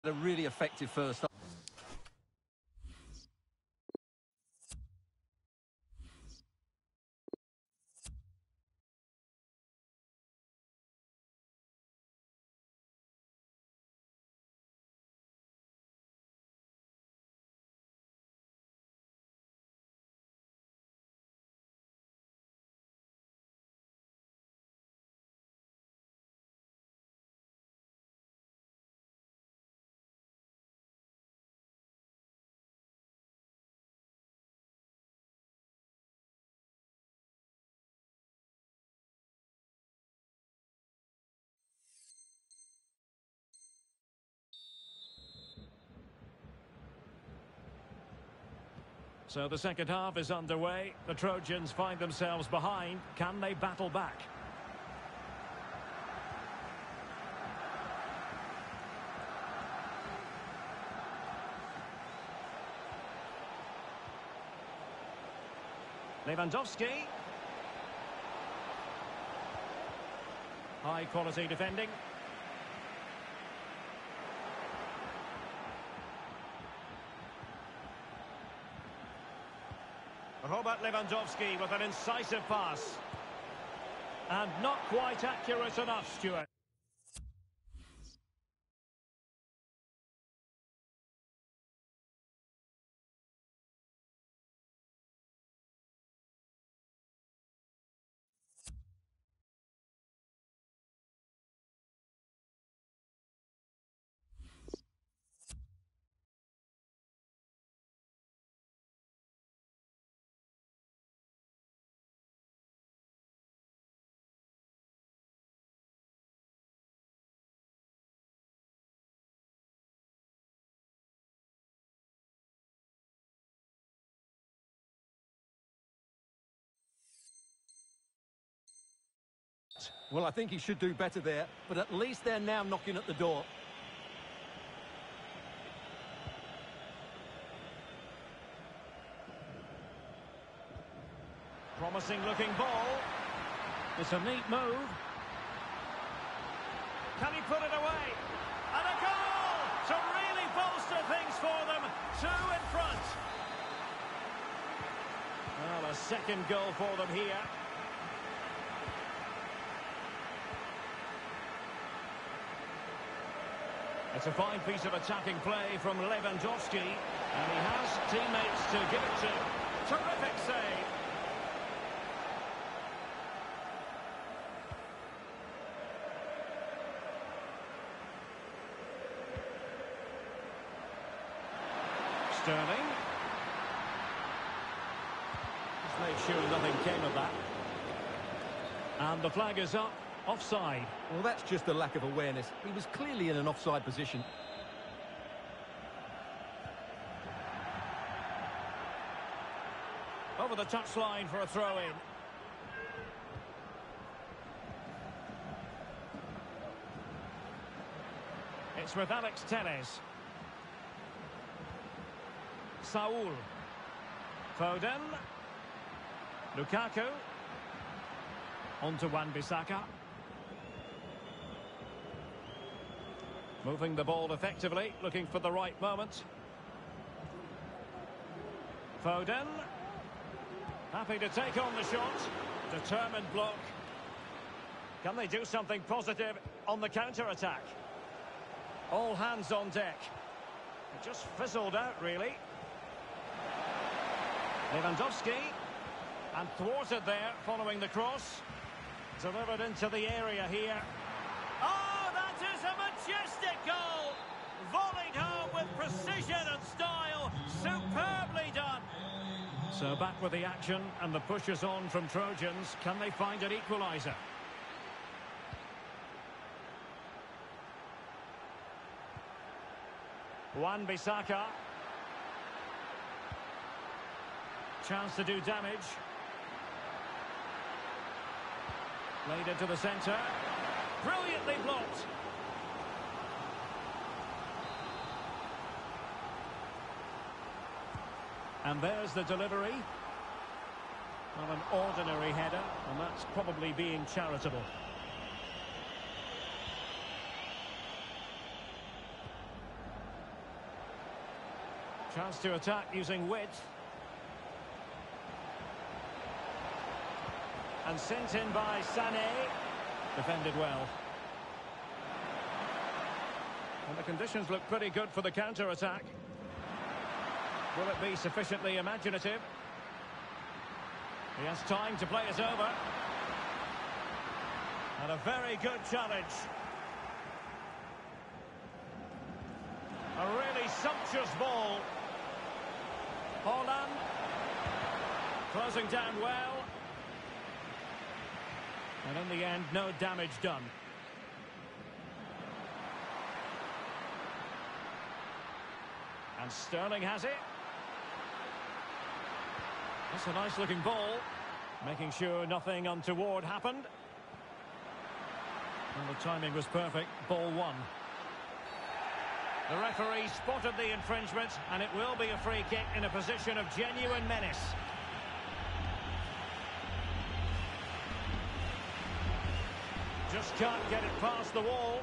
A really effective first half. So the second half is underway. The Trojans find themselves behind. Can they battle back? Lewandowski. High quality defending. Robert Lewandowski with an incisive pass. And not quite accurate enough, Stuart. Well, I think he should do better there, but at least they're now knocking at the door. Promising looking ball. It's a neat move. Can he put it away? And a goal to really bolster things for them. 2 in front. Well, a second goal for them here. It's a fine piece of attacking play from Lewandowski, and he has teammates to give it to. Terrific save. Sterling. Just made sure nothing came of that. And the flag is up. Offside. Well, that's just a lack of awareness. He was clearly in an offside position. Over the touchline for a throw-in. It's with Alex Telles. Saul. Foden. Lukaku. On to Wan-Bissaka. Moving the ball effectively, looking for the right moment. Foden. Happy to take on the shot. Determined block. Can they do something positive on the counter-attack? All hands on deck. It just fizzled out, really. Lewandowski. And thwarted there, following the cross. Delivered into the area here. Oh, that is a majestic goal! Volleyed home with precision and style. Superbly done. So back with the action, and the push is on from Trojans. Can they find an equaliser? Wan-Bissaka. Chance to do damage. Played into the centre. Brilliantly blocked. And there's the delivery. Well, an ordinary header, and that's probably being charitable. Chance to attack using width. And sent in by Sané. Defended well. And the conditions look pretty good for the counter-attack. Will it be sufficiently imaginative? He has time to play it over. And a very good challenge. A really sumptuous ball. Haaland. Closing down well. And in the end, no damage done. And Sterling has it. That's a nice looking ball. Making sure nothing untoward happened. And the timing was perfect. Ball one. The referee spotted the infringement, and it will be a free kick in a position of genuine menace. Just can't get it past the wall.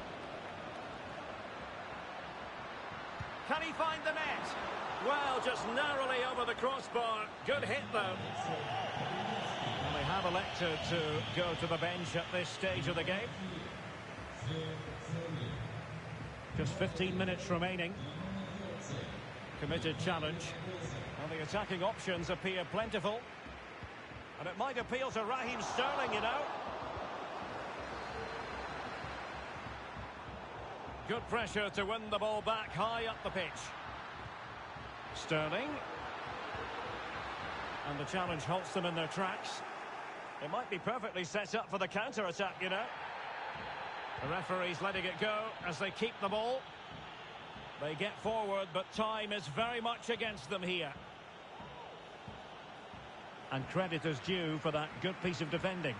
Can he find the net? Well, just narrowly over the crossbar. Good hit, though. And they have elected to go to the bench at this stage of the game. Just 15 minutes remaining. Committed challenge. And the attacking options appear plentiful. And it might appeal to Raheem Sterling, you know. Good pressure to win the ball back high up the pitch. Sterling. And the challenge halts them in their tracks. It might be perfectly set up for the counter-attack, you know. The referee's letting it go as they keep the ball. They get forward, but time is very much against them here. And credit is due for that good piece of defending.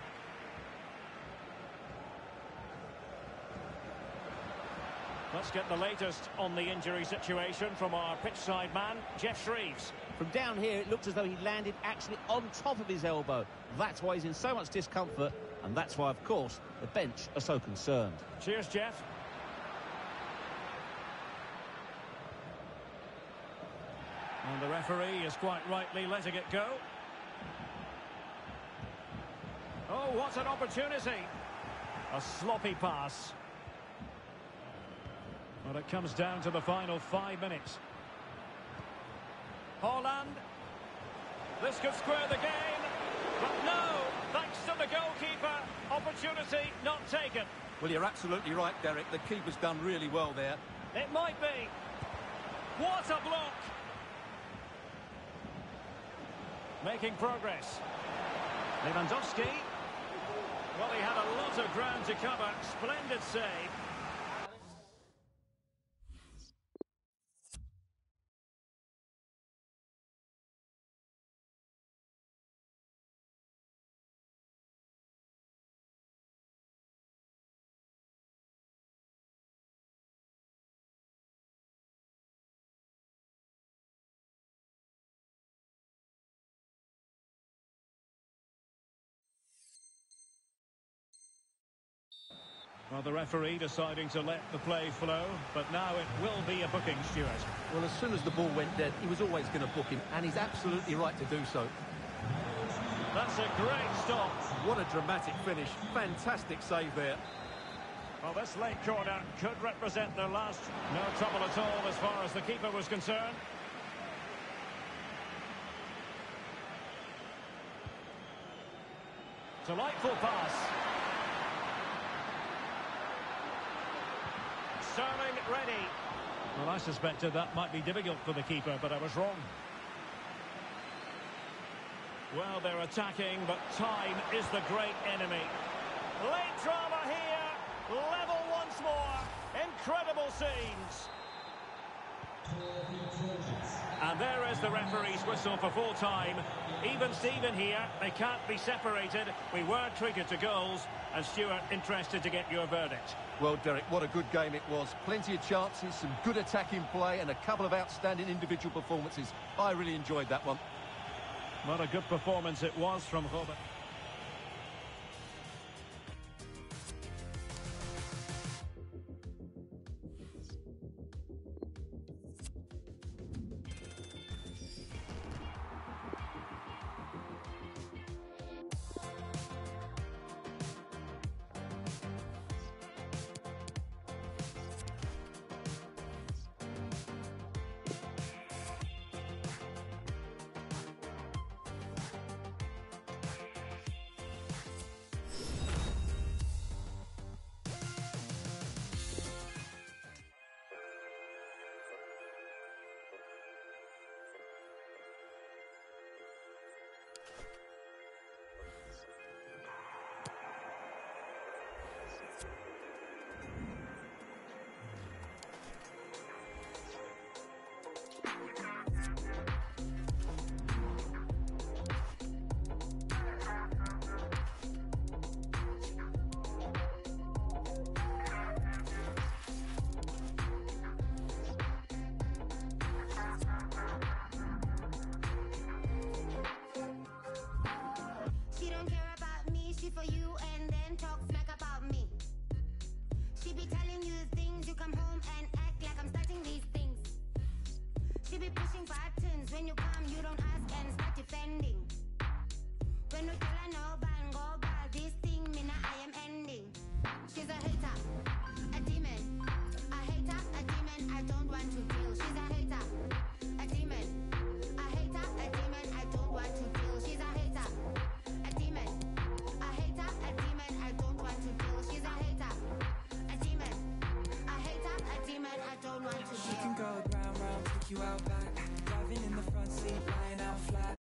Let's get the latest on the injury situation from our pitchside man, Geoff Shreeves. From down here, it looked as though he landed actually on top of his elbow. That's why he's in so much discomfort, and that's why, of course, the bench are so concerned. Cheers, Geoff. And the referee is quite rightly letting it go. Oh, what an opportunity. A sloppy pass. Well, it comes down to the final 5 minutes. Haaland. This could square the game. But no, thanks to the goalkeeper. Opportunity not taken. Well, you're absolutely right, Derek. The keeper's done really well there. It might be. What a block. Making progress. Lewandowski. Well, he had a lot of ground to cover. Splendid save. Well, the referee deciding to let the play flow, but now it will be a booking, Stuart. Well, as soon as the ball went dead, he was always going to book him, and he's absolutely right to do so. That's a great stop. What a dramatic finish. Fantastic save there. Well, this late corner could represent their last. No trouble at all as far as the keeper was concerned. Delightful pass. Sterling ready. Well, I suspected that might be difficult for the keeper, but I was wrong. Well, they're attacking, but time is the great enemy. Late drama here. Level once more. Incredible scenes. And there is the referee's whistle for full time. Even Steven here. They can't be separated. We were treated to goals. And Stuart, interested to get your verdict. Well, Derek, what a good game it was. Plenty of chances, some good attacking play, and a couple of outstanding individual performances. I really enjoyed that one. What a good performance it was from Robert. wrong, you don't ask and start defending. When you tell her no bang, go bad, this thing, me now I am ending. She's a hater, a demon. A hater, a demon, I don't want to deal. She's a hater, a demon. A hater, a demon, I don't want to deal. She's a hater, a demon. A hater, a demon, I don't want to deal. She's a hater, a demon. A hater, a demon, I don't want to deal. She can go round, round, take you out back. Driving in the front seat, lying out flat.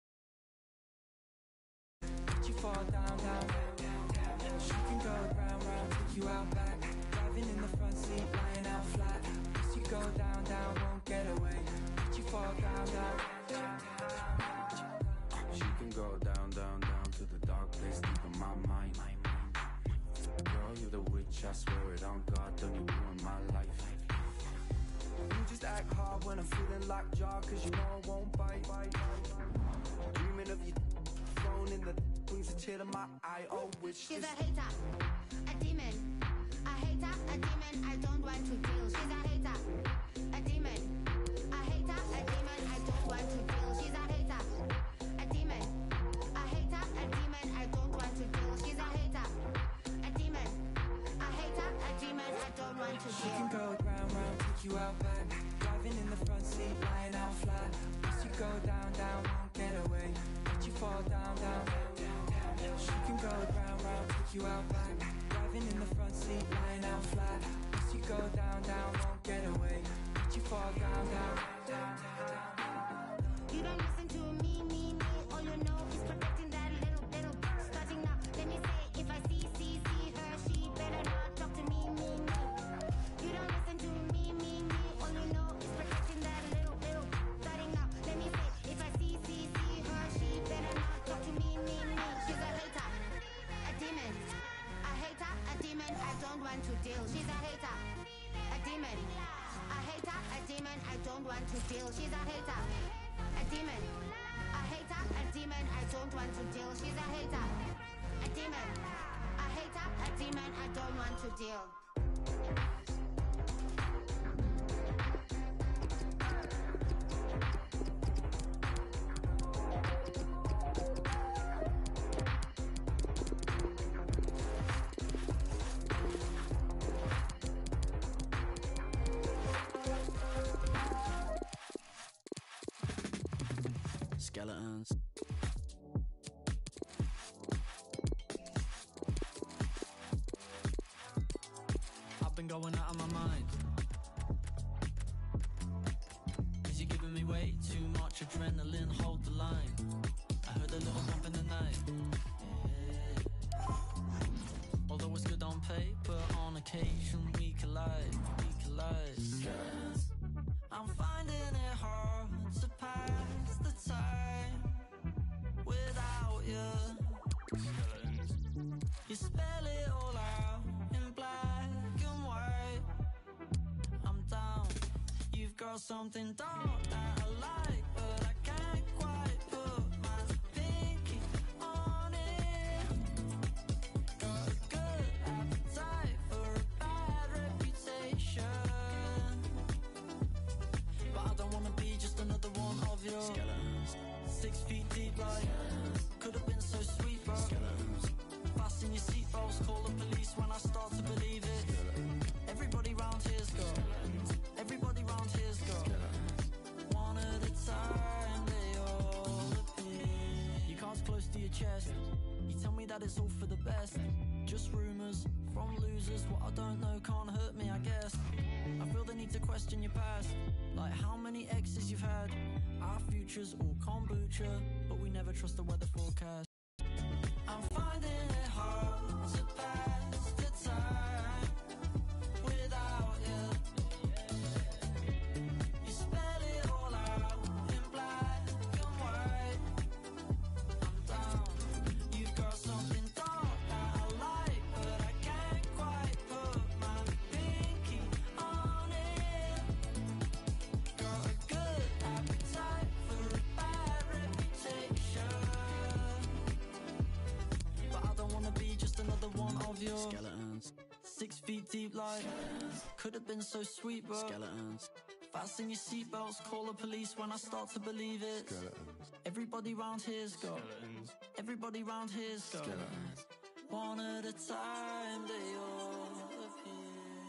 Let you fall down, down, down, down. She can go round, round, take you out back. Driving in the front seat, lying out flat. Let you go down, down, won't get away. Let you fall down, down, down, down. She can go down, down, down to the dark place deep in my mind. Girl, you're the witch, I swear it on God, don't you ruin my life. You just act hard when I'm feeling lockjaw, cause you know I won't bite. Dreaming of you thrown in the brings a tear to my eye. Oh, which She's a hater, a demon. A hater, a demon, I don't want to deal. She's a hater, a demon. A hater, a demon, I don't want to deal. She's a hater, a demon. A hater, a demon, I don't want to deal. She's a hater, a demon. A hater, a demon, I don't want to she can deal. go round, round, take you out back. Driving in the front seat, lying out flat. Let you go down, down, won't get away. Let you fall down, down, down, down. She can go round, round, take you out back. Driving in the front seat, lying out flat. Let you go down, down, won't get away. Let you fall down, down, down, down. You don't listen to me. All you know is protecting that little girl. Starting now, let me say, if I see her, she better not talk to me. You don't listen to me. All you know is protecting that little. Starting now, let me say, if I see her, she better not talk to me. She's a hater, a demon. A hater, a demon, I don't want to deal. She's a hater, a demon. A hater, a demon, I don't want to deal. She's a hater, a demon. A hater, a demon, I don't want to deal. She's a hater, a demon. A hater, a demon, I don't want to deal. Skeletons. I've been going out of my mind, 'cause you're giving me way too much adrenaline, hold the line. I heard a little bump in the night, yeah. Although it's good on paper, on occasion we collide. I'm finding it hard to pass the time without you. You spell it all out in black and white. I'm down. You've got something dark that I like, but I can't quite put my pinky on it. Got a good appetite for a bad reputation, but I don't wanna be just another one of your Skeletons. 6 feet deep, like could have been so sweet, bro. Fasten your seatbelts, call the police when I start to believe it. Everybody round here's got, everybody round here's got. One at a time, they all appear. Your cards close to your chest. You tell me that it's all for the best. Just rumors from losers. What I don't know can't hurt me, I guess. I feel the need to question your past, like how many exes you've had. Our future's all kombucha, but we never trust the weather forecast. I'm finding it hard to pass the time without you. You spell it all out in black and white. I'm down. You've got something dark that I like, but I can't quite put my pinky on it. Got a good appetite for a bad reputation, but I don't wanna be just another one of your Skeletons. 6 feet deep, like could have been so sweet, but Skeletons. Fasten your seatbelts, call the police when I start to believe it. Skeletons. Everybody round here's got. Skeletons. Everybody round here's got. Skeletons. One at a time, they all appear.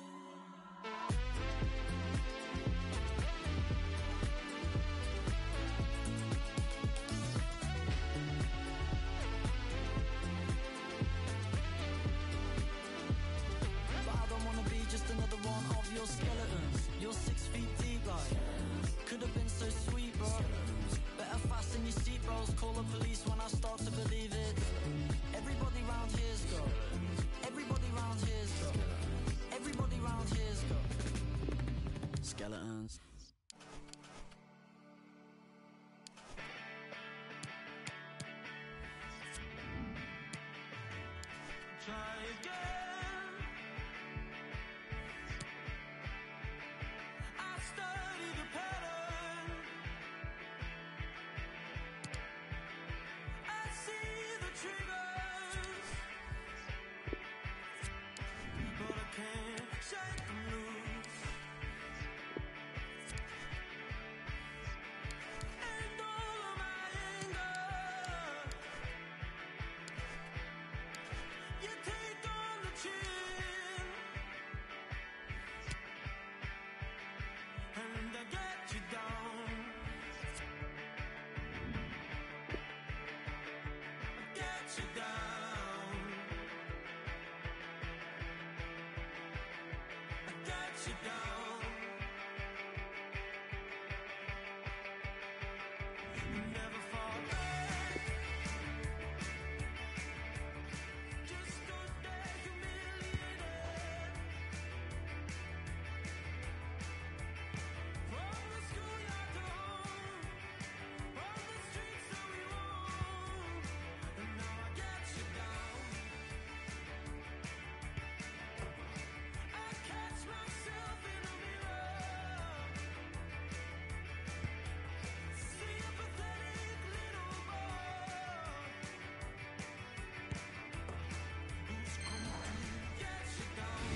But I don't wanna be just another one of your skeletons. You're 6 feet deep, like could have been so sweet, bro. Better fasten your seatbelts, call the police when I start to believe it. Everybody round here's got. Everybody round here's got. Everybody round here's got. Skeletons. Try again. I study the pattern. I see the triggers, but I can't shake them loose. And all of my anger, you take on the chin, and I get you down. Get you down. Get you down. Never fall back. Just stood there humiliated. From the schoolyard to home, on the streets that we roam, and now I get you down. I catch myself in a mirror, see a pathetic little boy who's going to get you down.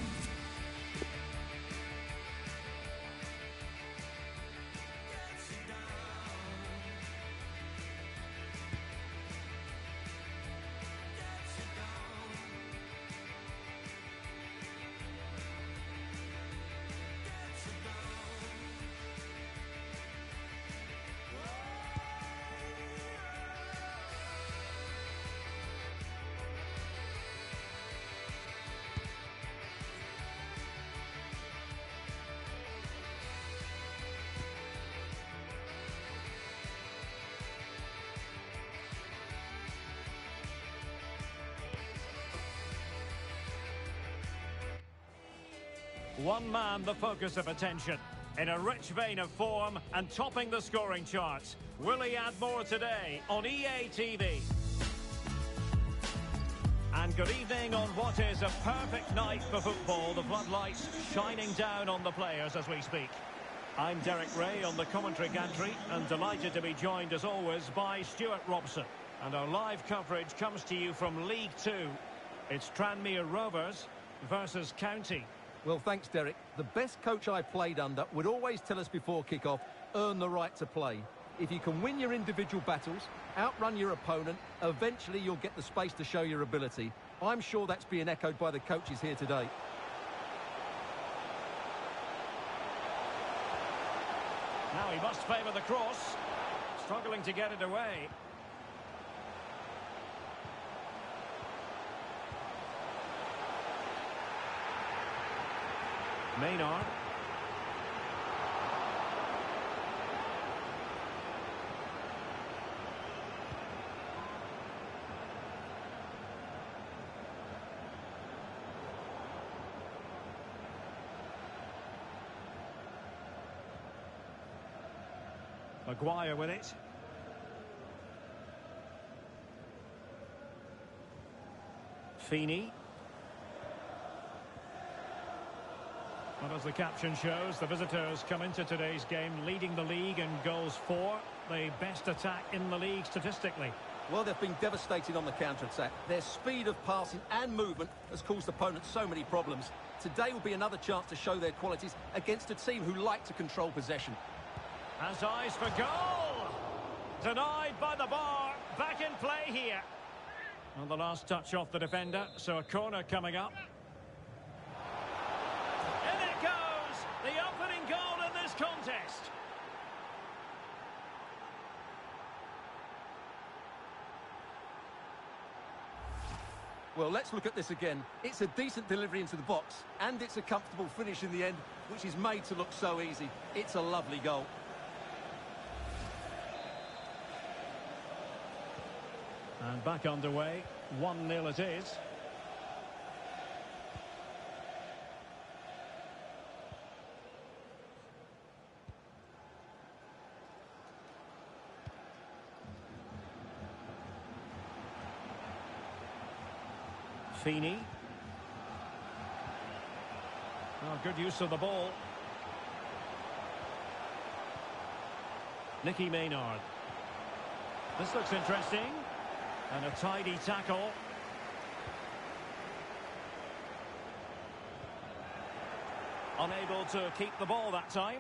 Get you down. Get you down. Get you down. One man the focus of attention, in a rich vein of form and topping the scoring charts. Will he add more today on EA TV? And good evening on what is a perfect night for football. The floodlights shining down on the players as we speak. I'm Derek Ray on the commentary gantry and delighted to be joined as always by Stuart Robson. And our live coverage comes to you from League Two. It's Tranmere Rovers versus County. Well, thanks, Derek. The best coach I played under would always tell us before kick-off, earn the right to play. If you can win your individual battles, outrun your opponent, eventually you'll get the space to show your ability. I'm sure that's being echoed by the coaches here today. Now he must favour the cross. Struggling to get it away. Maynard. Maguire with it. Feeney. Well, as the caption shows, the visitors come into today's game leading the league in goals for. The best attack in the league statistically. Well, they've been devastated on the counter-attack. Their speed of passing and movement has caused opponents so many problems. today will be another chance to show their qualities against a team who like to control possession. Has eyes for goal. Denied by the bar. Back in play here. And the last touch off the defender, so a corner coming up. In it goes! The opening goal in this contest. Well, let's look at this again. It's a decent delivery into the box, and it's a comfortable finish in the end, which is made to look so easy. It's a lovely goal. And back underway, 1-0 it is. Feeney. Oh, good use of the ball. Nicky Maynard. This looks interesting. And a tidy tackle. Unable to keep the ball that time.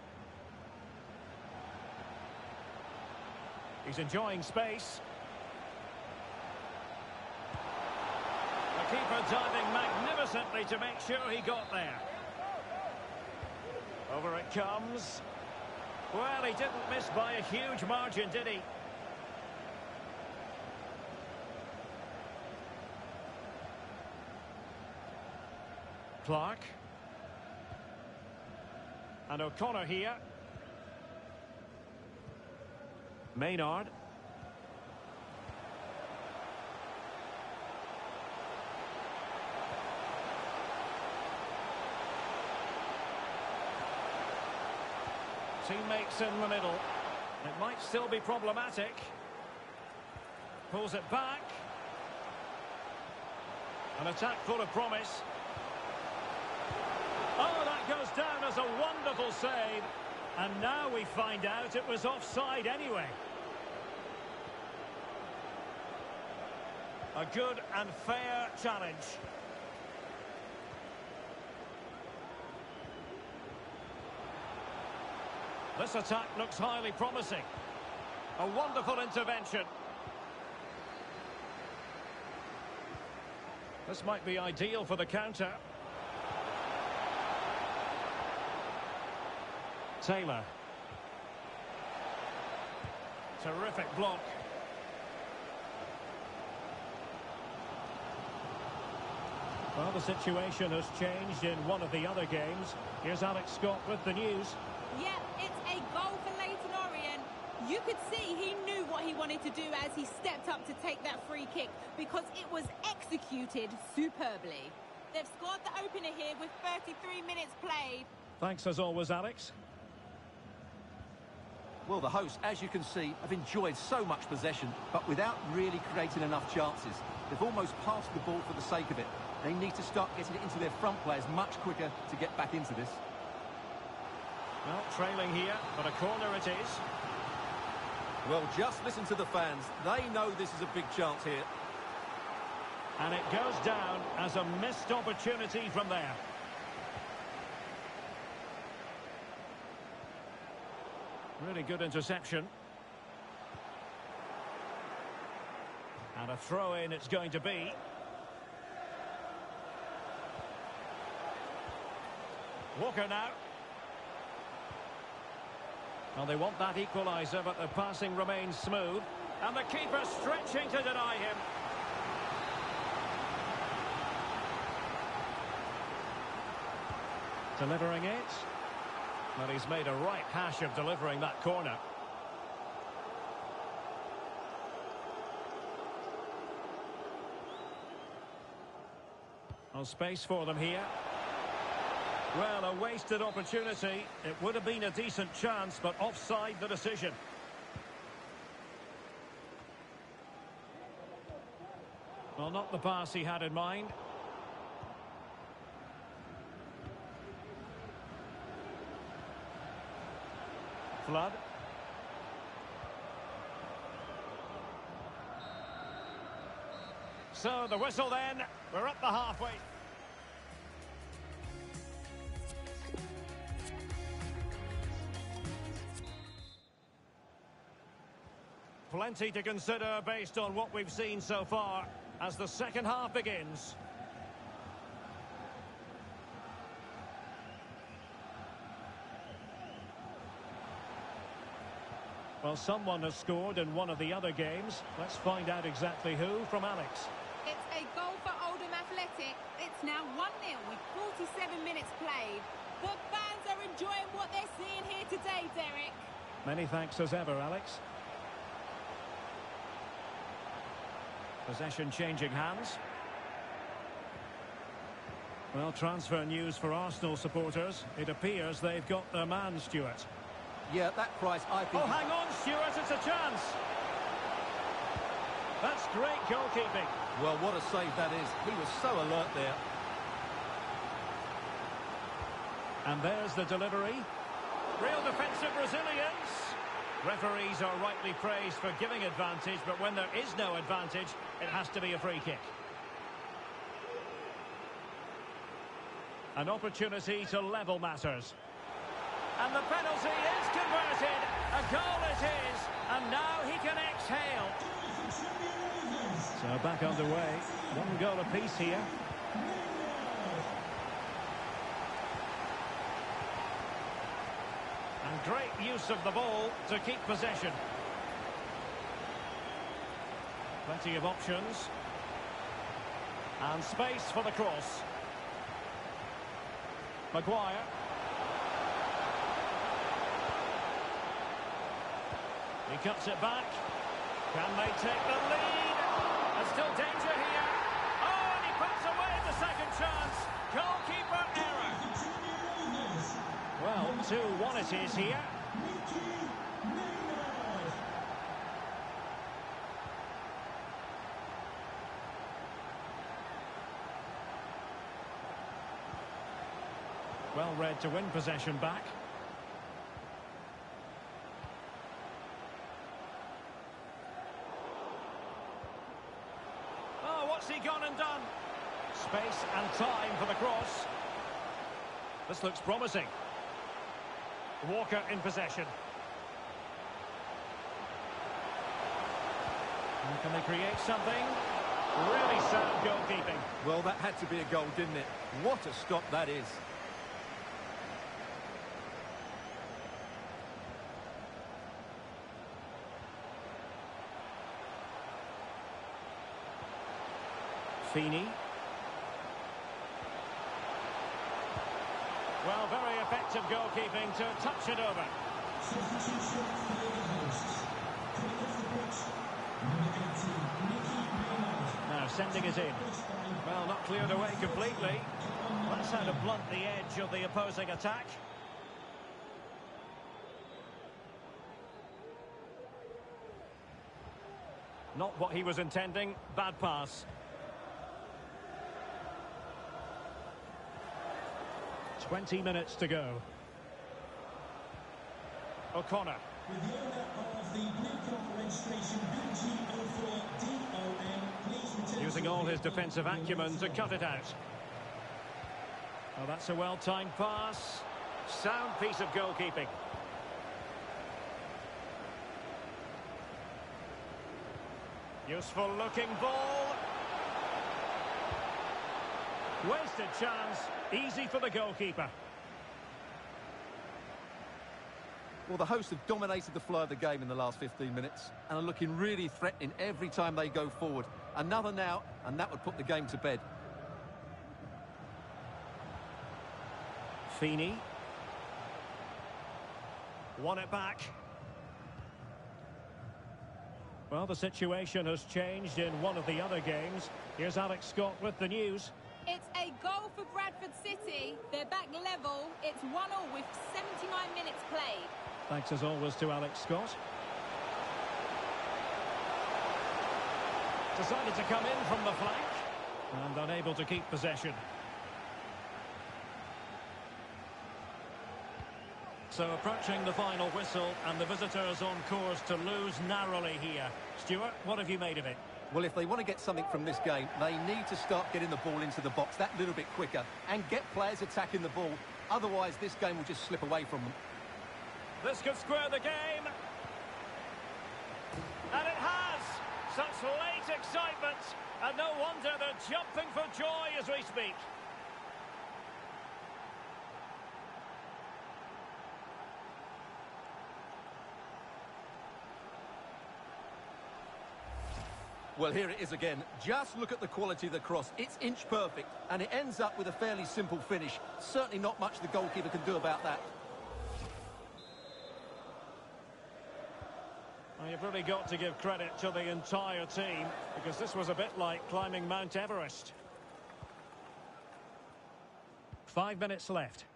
He's enjoying space. The keeper diving magnificently to make sure he got there. Over it comes. Well, he didn't miss by a huge margin, did he? Clark. And O'Connor here. Maynard. Teammates in the middle. It might still be problematic. Pulls it back. An attack full of promise. Oh, that goes down as a wonderful save. And now we find out it was offside anyway. A good and fair challenge. This attack looks highly promising. A wonderful intervention. This might be ideal for the counter. Taylor. Terrific block. Well, the situation has changed in one of the other games. Here's Alex Scott with the news. Yeah, it's a goal for Leyton Orient. You could see he knew what he wanted to do as he stepped up to take that free kick because it was executed superbly. They've scored the opener here with 33 minutes played. Thanks as always, Alex. Well, the hosts, as you can see, have enjoyed so much possession, but without really creating enough chances. They've almost passed the ball for the sake of it. They need to start getting it into their front players much quicker to get back into this. Well, trailing here, but a corner it is. Well, just listen to the fans. They know this is a big chance here. And it goes down as a missed opportunity from there. Really good interception. And a throw-in it's going to be. Walker now. Well, they want that equaliser, but the passing remains smooth. And the keeper stretching to deny him. Delivering it. Well, he's made a right hash of delivering that corner. No space for them here. Well, a wasted opportunity. It would have been a decent chance, but offside the decision. Well, not the pass he had in mind. Flood. So the whistle then. We're at the halfway. plenty to consider based on what we've seen so far as the second half begins. Well, someone has scored in one of the other games. Let's find out exactly who from Alex. It's a goal for Oldham Athletic. It's now 1-0 with 47 minutes played. The fans are enjoying what they're seeing here today, Derek. Many thanks as ever, Alex. Possession changing hands. Well, transfer news for Arsenal supporters. It appears they've got their man, Stuart. Yeah, that price, I think... Oh, hang on, Stuart, it's a chance. That's great goalkeeping. Well, what a save that is. He was so alert there. And there's the delivery. Real defensive resilience. Referees are rightly praised for giving advantage, but when there is no advantage, it has to be a free kick. An opportunity to level matters. And the penalty is converted. A goal it is. And now he can exhale. So back underway. 1 goal apiece here. And great use of the ball to keep possession. Plenty of options. And space for the cross. Maguire. He cuts it back. Can they take the lead? There's still danger here. Oh, and he puts away the second chance. Goalkeeper error. Well, 2-1 it is here. Well read to win possession back. Oh, what's he gone and done? Space and time for the cross. This looks promising. Walker in possession. And can they create something? Really sound goalkeeping. Well, that had to be a goal, didn't it? What a stop that is. Feeney. Well, very effective goalkeeping to touch it over. Now sending it in. Well, not cleared away completely. That's how to blunt the edge of the opposing attack. Not what he was intending. Bad pass. 20 minutes to go. O'Connor. With the owner of the blue car registration BG04DON, please return. Using all his defensive acumen to cut it out. Oh, that's a well-timed pass. Sound piece of goalkeeping. Useful looking ball. Wasted chance. Easy for the goalkeeper. Well, the hosts have dominated the flow of the game in the last 15 minutes and are looking really threatening every time they go forward. Another now, and that would put the game to bed. Feeney. Won it back. Well, the situation has changed in one of the other games. Here's Alex Scott with the news. It's a goal for Bradford City. They're back level. It's 1-0 with 79 minutes played. Thanks as always to Alex Scott. Decided to come in from the flank and unable to keep possession. So approaching the final whistle and the visitors on course to lose narrowly here. Stuart, what have you made of it? Well, if they want to get something from this game, they need to start getting the ball into the box that little bit quicker and get players attacking the ball. Otherwise, this game will just slip away from them. This could square the game. And it has! Such late excitement, and no wonder they're jumping for joy as we speak. Well, here it is again. Just look at the quality of the cross. It's inch perfect, and it ends up with a fairly simple finish. Certainly not much the goalkeeper can do about that. Well, you've really got to give credit to the entire team, because this was a bit like climbing Mount Everest. 5 minutes left.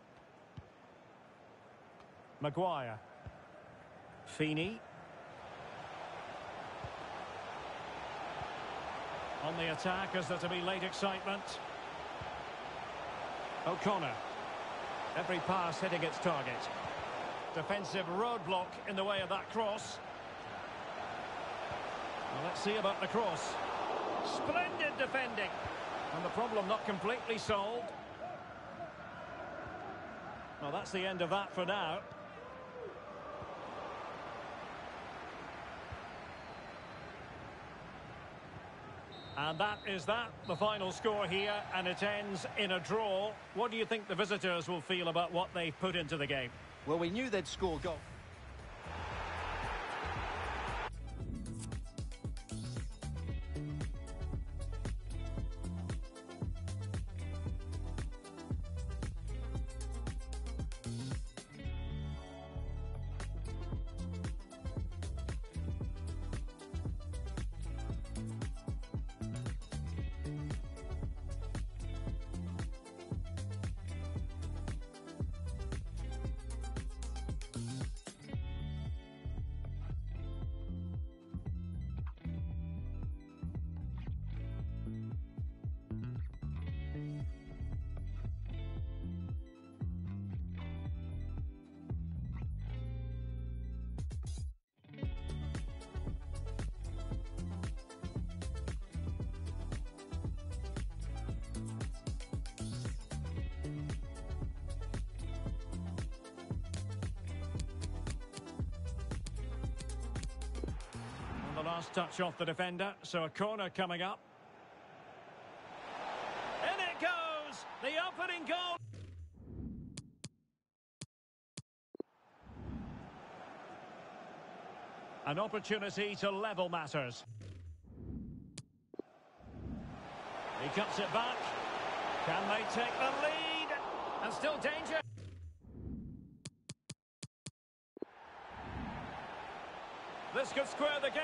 Maguire. Feeney. On the attack, is there to be late excitement? O'Connor. Every pass hitting its target. Defensive roadblock in the way of that cross. Well, let's see about the cross. Splendid defending. And the problem not completely solved. Well, that's the end of that for now. And that is that, the final score here, and it ends in a draw. What do you think the visitors will feel about what they've put into the game? Well, we knew they'd score goal. Last touch off the defender, so a corner coming up. In it goes! The opening goal! An opportunity to level matters. He cuts it back. Can they take the lead? And still danger. This could square the game.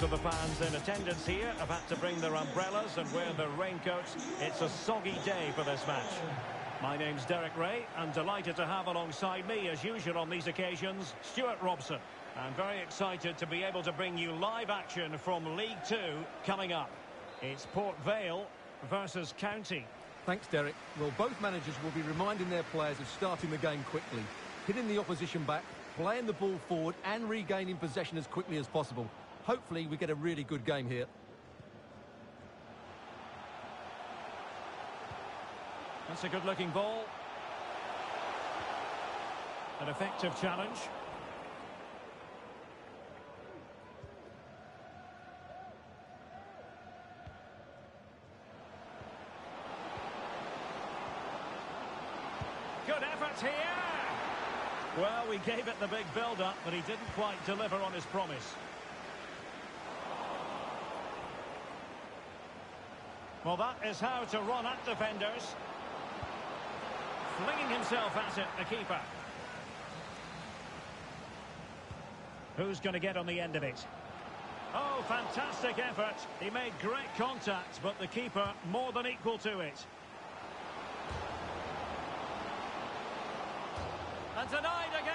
Most of the fans in attendance here have had to bring their umbrellas and wear their raincoats. It's a soggy day for this match. My name's Derek Ray, and delighted to have alongside me, as usual on these occasions, Stuart Robson. I'm very excited to be able to bring you live action from League Two coming up. It's Port Vale versus County. Thanks, Derek. Well, both managers will be reminding their players of starting the game quickly, hitting the opposition back, playing the ball forward and regaining possession as quickly as possible. Hopefully we get a really good game here. That's a good-looking ball. An effective challenge. Good effort here. Well, we gave it the big build-up, but he didn't quite deliver on his promise. Well, that is how to run at defenders. Flinging himself at it, the keeper. Who's going to get on the end of it? Oh, fantastic effort. He made great contact, but the keeper more than equal to it. And denied again.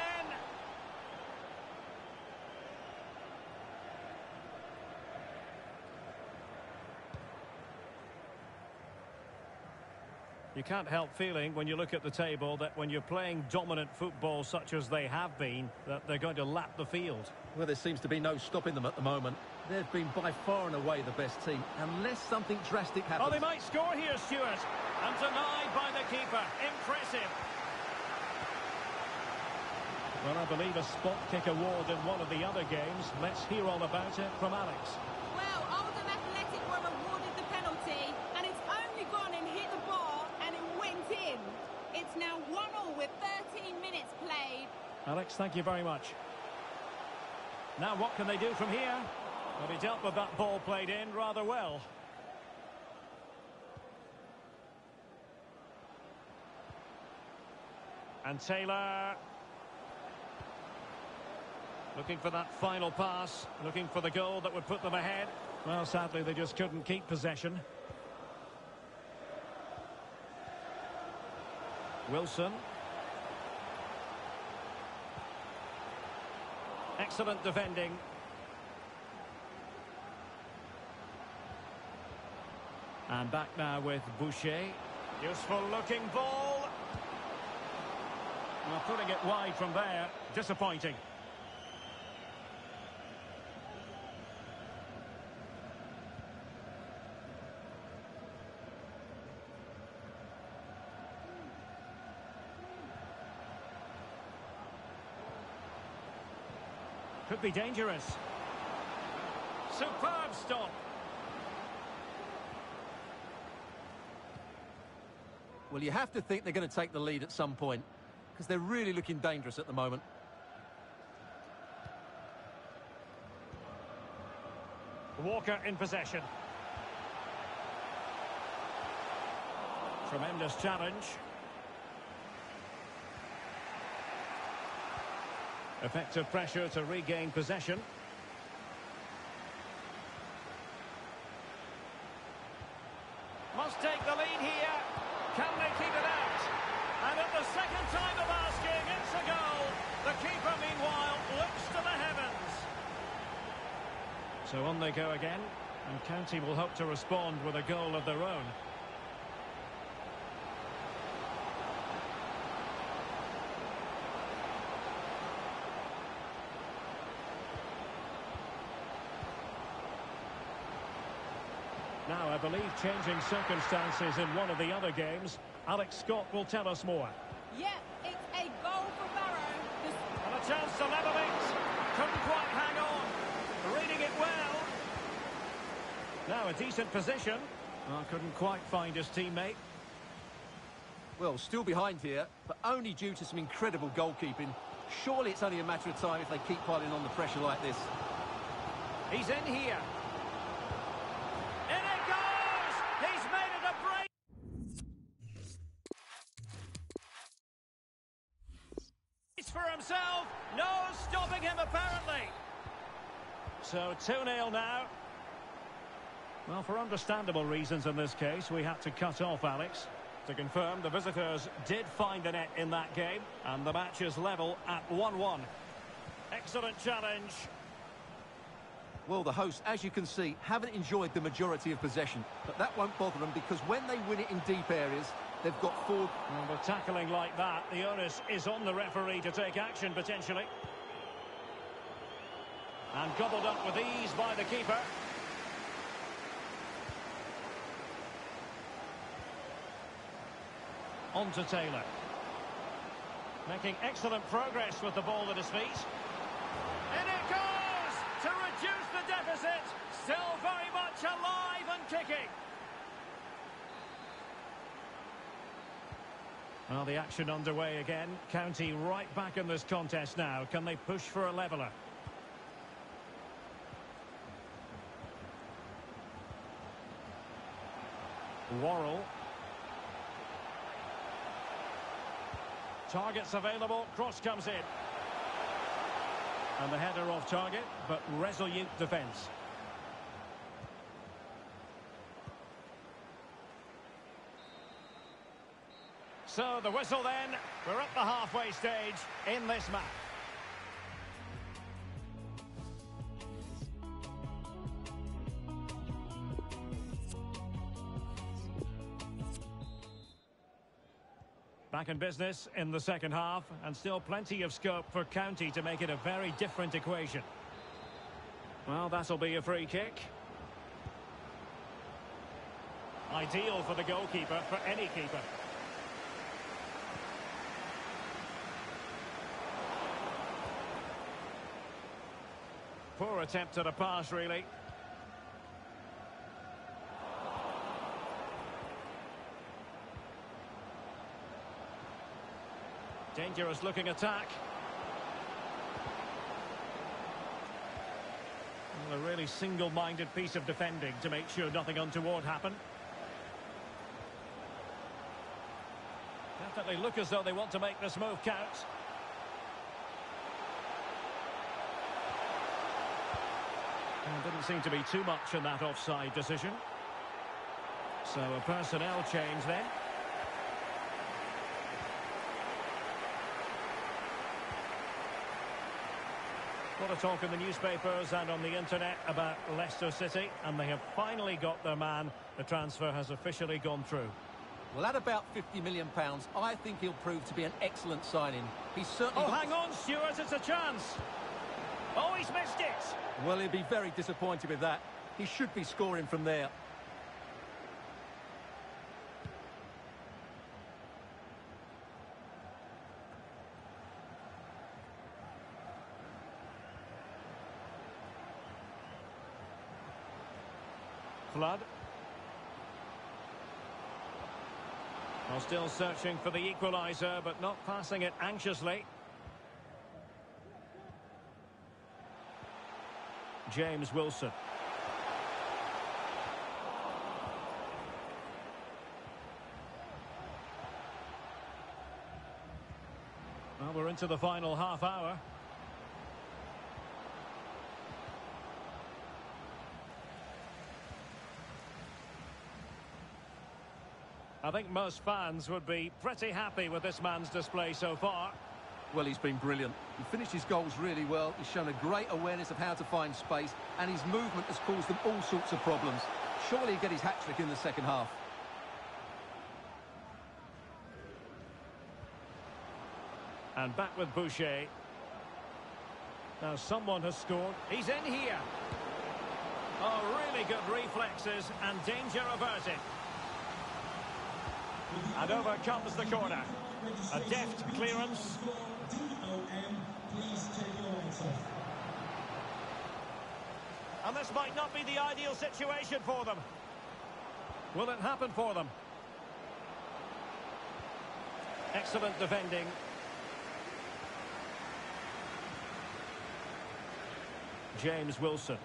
You can't help feeling when you look at the table that when you're playing dominant football such as they have been, that they're going to lap the field. Well, there seems to be no stopping them at the moment. They've been by far and away the best team, unless something drastic happens. Oh, they might score here, Stuart. And denied by the keeper. Impressive. Well, I believe a spot kick award in one of the other games. Let's hear all about it from Alex. Well, Oldham Athletic were awarded the penalty, and it's only gone and hit the bar, and it went in. It's now 1-1 with 13 minutes played. Alex, thank you very much. Now, what can they do from here? Well, he dealt with that ball played in rather well. And Taylor... looking for that final pass, looking for the goal that would put them ahead. Well, sadly, they just couldn't keep possession. Wilson. Excellent defending. And back now with Boucher. Useful looking ball. Well, putting it wide from there, disappointing. Could be dangerous. Superb stop. Well, you have to think they're going to take the lead at some point, because they're really looking dangerous at the moment. Walker in possession. Tremendous challenge. Effective pressure to regain possession. Must take the lead here. Can they keep it out? And at the second time of asking, it's a goal. The keeper, meanwhile, looks to the heavens. So on they go again. And County will hope to respond with a goal of their own. Now, I believe changing circumstances in one of the other games. Alex Scott will tell us more. Yeah, it's a goal for Barrow. And a chance to level it. Couldn't quite hang on. Reading it well. Now, a decent position. Oh, couldn't quite find his teammate. Well, still behind here, but only due to some incredible goalkeeping. Surely it's only a matter of time if they keep piling on the pressure like this. He's in here. He's made it a break. He's for himself. No stopping him, apparently. So 2-0 now. Well, for understandable reasons in this case, we had to cut off Alex. To confirm, the visitors did find the net in that game, and the match is level at 1-1. Excellent challenge. Well, the hosts, as you can see, haven't enjoyed the majority of possession, but that won't bother them because when they win it in deep areas, they've got forward. And with tackling like that, the onus is on the referee to take action, potentially. And gobbled up with ease by the keeper. On to Taylor. Making excellent progress with the ball at his feet. In it goes! To reduce the deficit. Still very much alive and kicking. Well, the action underway again. County right back in this contest now. Can they push for a leveller? Worrell. Targets available, cross comes in. And the header off target, but resolute defence. So the whistle then, we're at the halfway stage in this match. Back in business in the second half, and still plenty of scope for County to make it a very different equation. Well, that'll be a free kick. Ideal for the goalkeeper, for any keeper. Poor attempt at a pass, really. Dangerous looking attack. Well, a really single-minded piece of defending to make sure nothing untoward happened. Definitely look as though they want to make this move count. And didn't seem to be too much in that offside decision. So a personnel change then. A lot of talk in the newspapers and on the internet about Leicester City, and they have finally got their man. The transfer has officially gone through. Well, at about £50 million, I think he'll prove to be an excellent signing. He's certainly... Oh, hang on, Stuart, it's a chance. Oh, he's missed it. Well, he'll be very disappointed with that. He should be scoring from there. Flood. Well, still searching for the equaliser, but not passing it anxiously. James Wilson. Well, we're into the final half hour. I think most fans would be pretty happy with this man's display so far. Well, he's been brilliant. He finished his goals really well. He's shown a great awareness of how to find space, and his movement has caused them all sorts of problems. Surely he'll get his hat-trick in the second half. And back with Boucher. Now someone has scored. He's in here. Oh, really good reflexes and danger averted. And over comes the corner. A deft clearance. And this might not be the ideal situation for them. Will it happen for them? Excellent defending. James Wilson.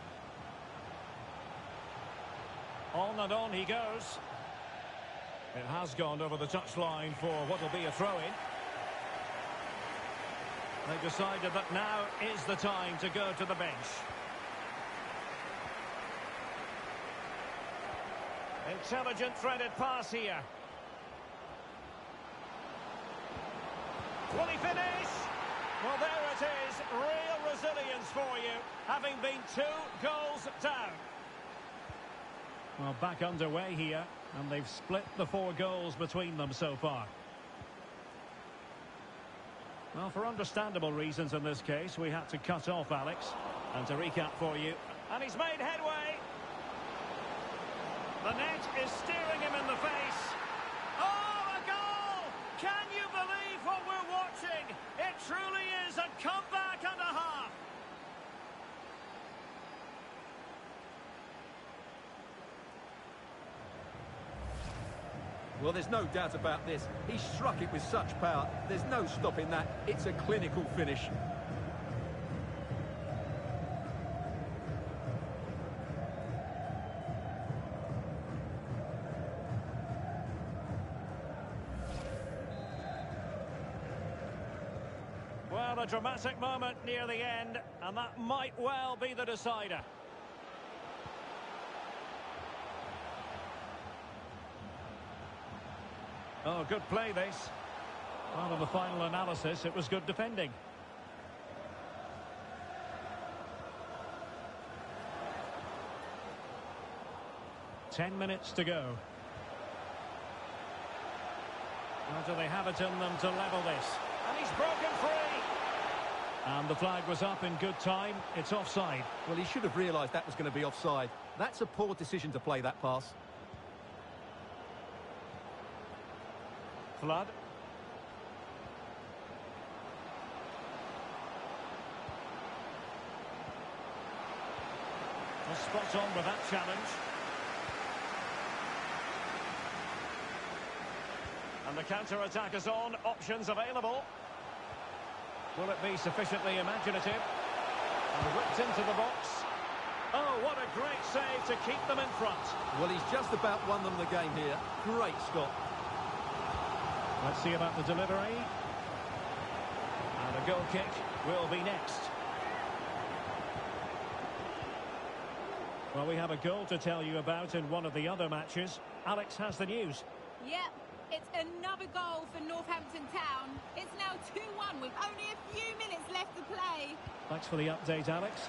On and on he goes. It has gone over the touchline for what will be a throw-in. They decided that now is the time to go to the bench. Intelligent threaded pass here. Will he finish? Well, there it is. Real resilience for you, having been 2 goals down. Well, back underway here, and they've split the 4 goals between them so far. Well, for understandable reasons in this case, we had to cut off Alex. And to recap for you, and he's made headway. The net is steering him in the face. Oh, a goal! Can you believe what we're watching? It truly is a comeback and a half. Well, there's no doubt about this. He struck it with such power. There's no stopping that. It's a clinical finish. Well, a dramatic moment near the end, and that might well be the decider. Oh, good play this. Part of the final analysis, it was good defending. Ten minutes to go. Or do they have it in them to level this? And he's broken free. And the flag was up in good time. It's offside. Well, he should have realised that was going to be offside. That's a poor decision to play that pass. Flood. Well, spot on with that challenge. And the counter-attack is on. Options available. Will it be sufficiently imaginative? And whipped into the box. Oh, what a great save to keep them in front. Well, he's just about won them the game here. Great stop. Let's see about the delivery. And a goal kick will be next. Well, we have a goal to tell you about in one of the other matches. Alex has the news. Yep, it's another goal for Northampton Town. It's now 2-1 with only a few minutes left to play. Thanks for the update, Alex.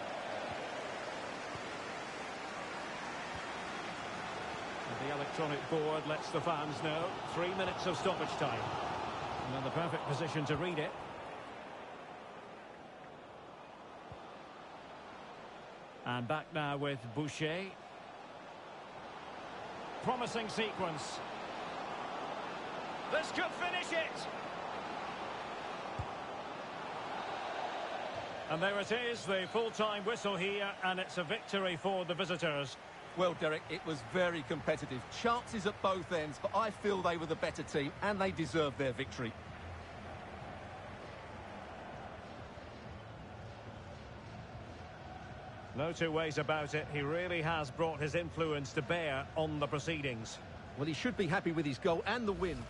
And the electronic board lets the fans know 3 minutes of stoppage time. And in the perfect position to read it. And back now with Boucher. Promising sequence. This could finish it. And there it is, the full-time whistle here, and it's a victory for the visitors. Well, Derek, it was very competitive. Chances at both ends, but I feel they were the better team, and they deserved their victory. No two ways about it. He really has brought his influence to bear on the proceedings. Well, he should be happy with his goal and the win.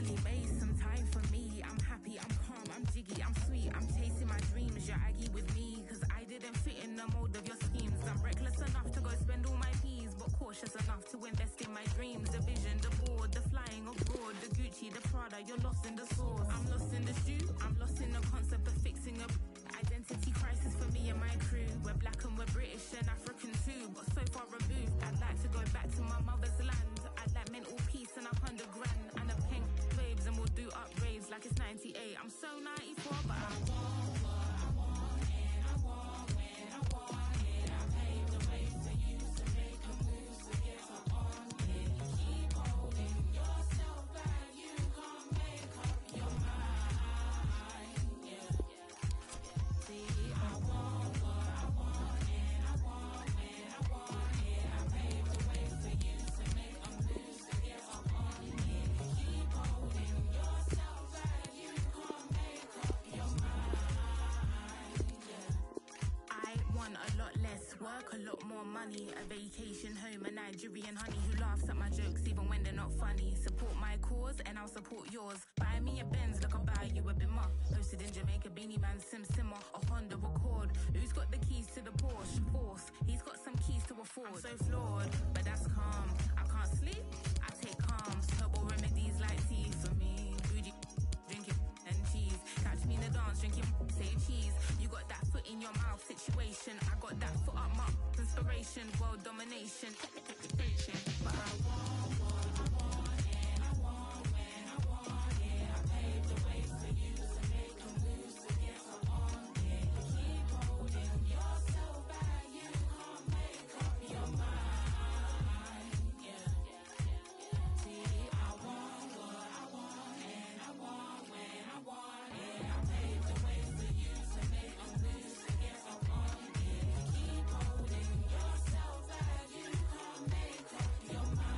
finally made some time for me. I'm happy, I'm calm, I'm jiggy, I'm sweet. I'm chasing my dreams, you're aggy with me. Cause I didn't fit in the mold of your schemes. I'm reckless enough to go spend all my peas, but cautious enough to invest in my dreams. The vision, the board, the flying abroad, the Gucci, the Prada, you're lost in the sauce. I'm lost in the stew, I'm lost in the concept of fixing a identity crisis for me and my crew. We're black and we're British and African too, but so far removed. I'd like to go back to my mother's land. I'd like mental peace and 100 grand and a pink waves, and we'll do up raves like it's 98. I'm so 94, but I want what I want, and I want when I want it. I paved the way for you to make a move, so get up on it. Keep holding yourself back, you can't make up your mind. Yeah. See, I want what I want, and I want when I want it. I paved the way for you to make a move, so get up on it. Keep holding yourself back, you can't make up your mind. Yeah. I want a lot less work, a lot more money, a vacation home, a Nigerian honey who laughs at my jokes even when they're not funny. Support my cause and I'll support yours. Buy me a Benz, look, I'll buy you a Bimmer. Posted in Jamaica, Beanie Man, Simmer, a Honda Accord. Who's got the keys to the Porsche? Force, he's got some keys to afford. I'm so flawed, but that's calm. I can't sleep, I take calms. Herbal remedies like tea for me. Bougie, drinking and cheese. Catch me in the dance, drinking, say cheese. You got that foot in your mouth situation. I got that foot up my inspiration. World domination. But I want what I want, and I want when I want it. I paved the way for you to make a move, so get up on it. Keep holding yourself back, you can't make up your mind. Yeah. See, I want what I want, and I want when I want it. I paved the way for you to make a move, so get up on it. Keep holding yourself back, you can't make up your mind.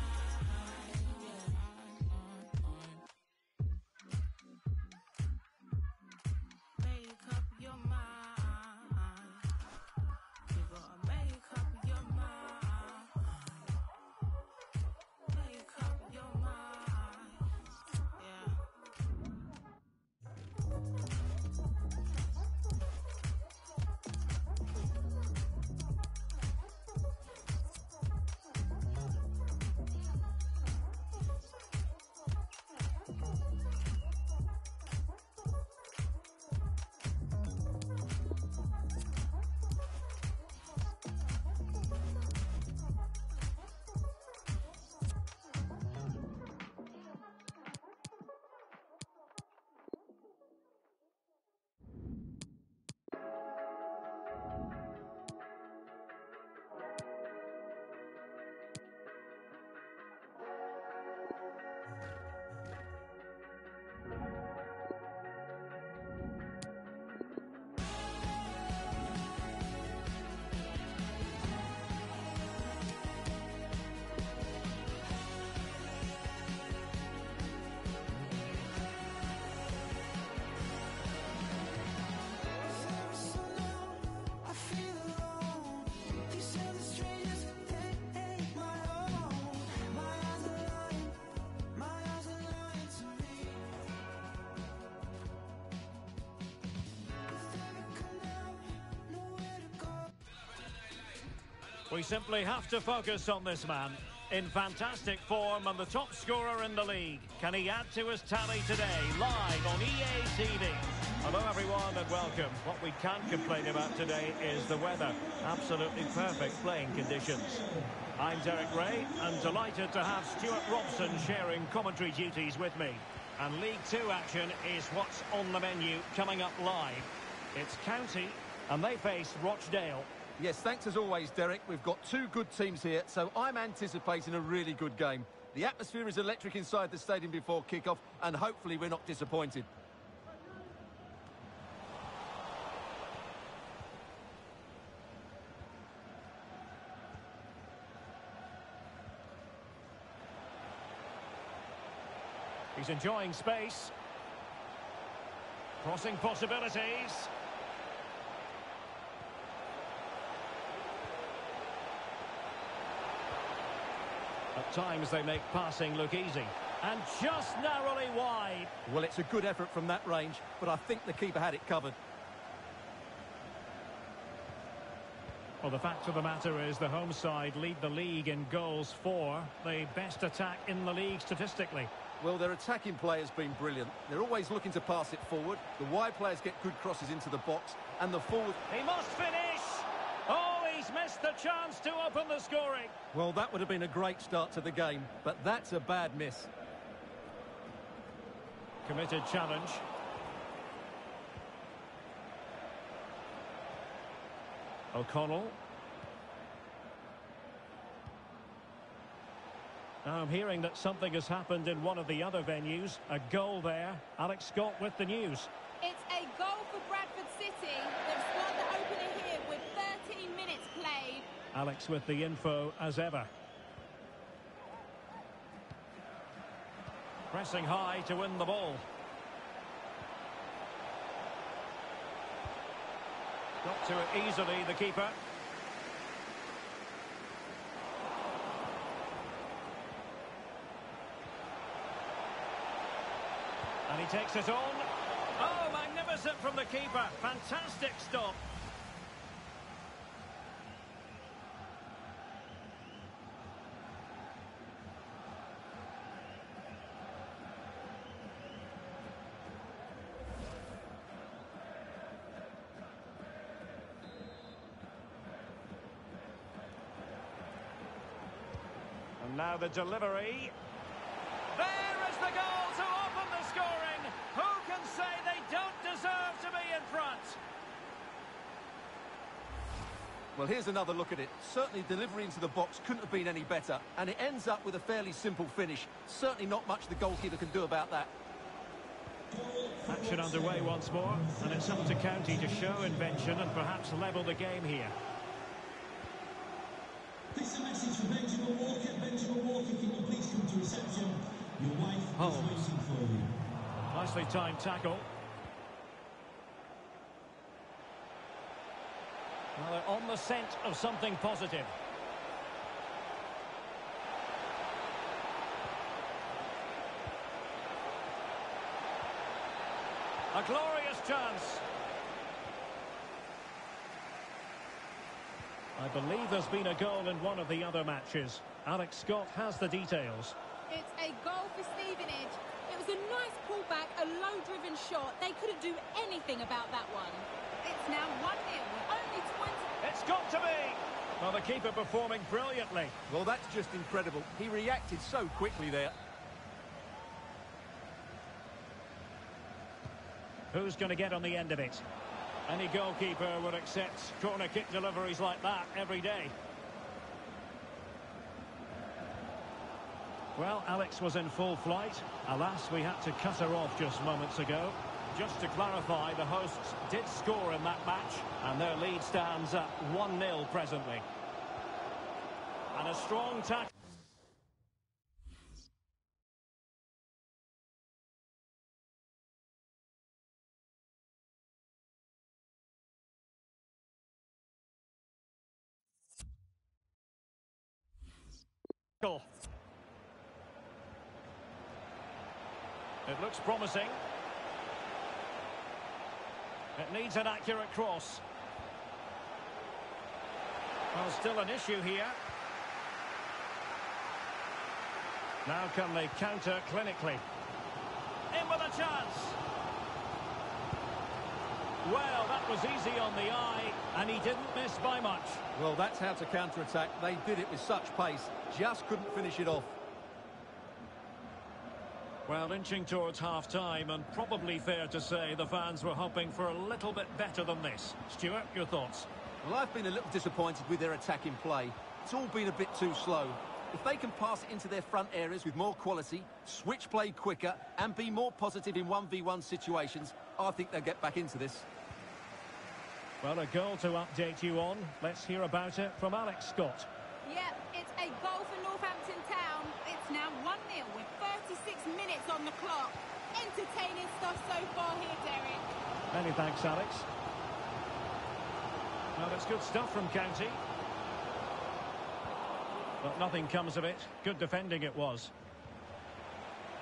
Make up your mind. You gotta make up your mind. Make up your mind. Yeah. We simply have to focus on this man. In fantastic form and the top scorer in the league. Can he add to his tally today? Live on EA TV. Hello everyone and welcome. What we can't complain about today is the weather. Absolutely perfect playing conditions. I'm Derek Ray and delighted to have Stuart Robson sharing commentary duties with me. And League Two action is what's on the menu coming up live. It's County and they face Rochdale. Yes, thanks as always, Derek. We've got two good teams here, so I'm anticipating a really good game. The atmosphere is electric inside the stadium before kick-off, and hopefully we're not disappointed. He's enjoying space. Crossing possibilities. At times they make passing look easy. And just narrowly wide. Well, it's a good effort from that range, but I think the keeper had it covered. Well, the fact of the matter is the home side lead the league in goals for. The best attack in the league statistically. Well, their attacking play has been brilliant. They're always looking to pass it forward. The wide players get good crosses into the box, and the forward... He must finish! Oh, he's missed the chance to open the scoring. Well, that would have been a great start to the game, but that's a bad miss. Committed challenge. O'Connell. Now I'm hearing that something has happened in one of the other venues. A goal there. Alex Scott with the news. It's a goal for Bradford City. They've scored the opener here with 13 minutes played. Alex with the info as ever. Pressing high to win the ball. Got to it easily, the keeper. And he takes it on. Oh, magnificent from the keeper. Fantastic stop. And now the delivery. There is the goal to open the scoring. Who can say they don't deserve to be in front? Well, here's another look at it. Certainly delivery into the box couldn't have been any better, and it ends up with a fairly simple finish. Certainly not much the goalkeeper can do about that. Action underway once more, and it's up to County to show invention and perhaps level the game here. This is a message for Benjamin Walker. Benjamin Walker, can you please come to reception? Your wife is waiting for you. Nicely timed tackle. Well, they're on the scent of something positive. A glorious chance. I believe there's been a goal in one of the other matches. Alex Scott has the details. It's a goal for Stevenage. It was a nice pullback, a low-driven shot. They couldn't do anything about that one. It's now 1-0 with only 20... It's got to be! Well, the keeper performing brilliantly. Well, that's just incredible. He reacted so quickly there. Who's going to get on the end of it? Any goalkeeper would accept corner kick deliveries like that every day. Well, Alex was in full flight. Alas, we had to cut her off just moments ago. Just to clarify, the hosts did score in that match, and their lead stands at 1-0 presently. And a strong tackle. It looks promising. It needs an accurate cross. Well, still an issue here. Now can they counter clinically? In with a chance. Well, that was easy on the eye, and he didn't miss by much. Well, that's how to counter-attack. They did it with such pace. Just couldn't finish it off. Well, inching towards half-time, and probably fair to say the fans were hoping for a little bit better than this. Stuart, your thoughts? Well, I've been a little disappointed with their attacking play. It's all been a bit too slow. If they can pass it into their front areas with more quality, switch play quicker, and be more positive in 1v1 situations, I think they'll get back into this. Well, a goal to update you on. Let's hear about it from Alex Scott. Yeah, it's a goal for Northampton Town. It's now 1-0 with 36 minutes on the clock. Entertaining stuff so far here, Derek. Many thanks, Alex. Well, it's good stuff from County. But nothing comes of it. Good defending it was.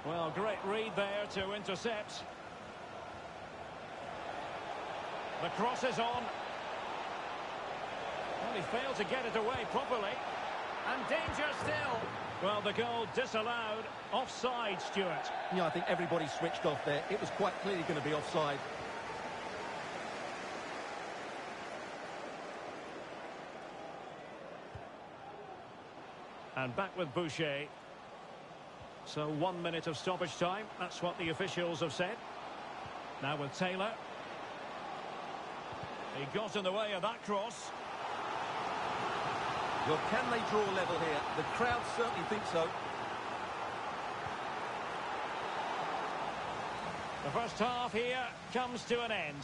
Well, great read there to intercept. The cross is on. Well, he failed to get it away properly. And danger still. Well, the goal disallowed. Offside, Stuart. Yeah, I think everybody switched off there. It was quite clearly going to be offside. And back with Boucher. So 1 minute of stoppage time. That's what the officials have said. Now with Taylor. He got in the way of that cross. Well, can they draw level here? The crowd certainly think so. The first half here comes to an end.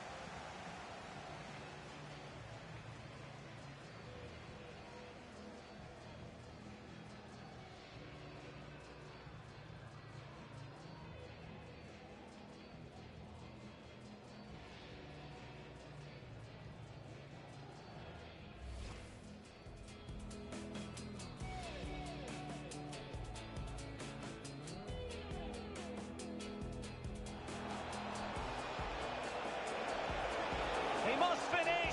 He must finish.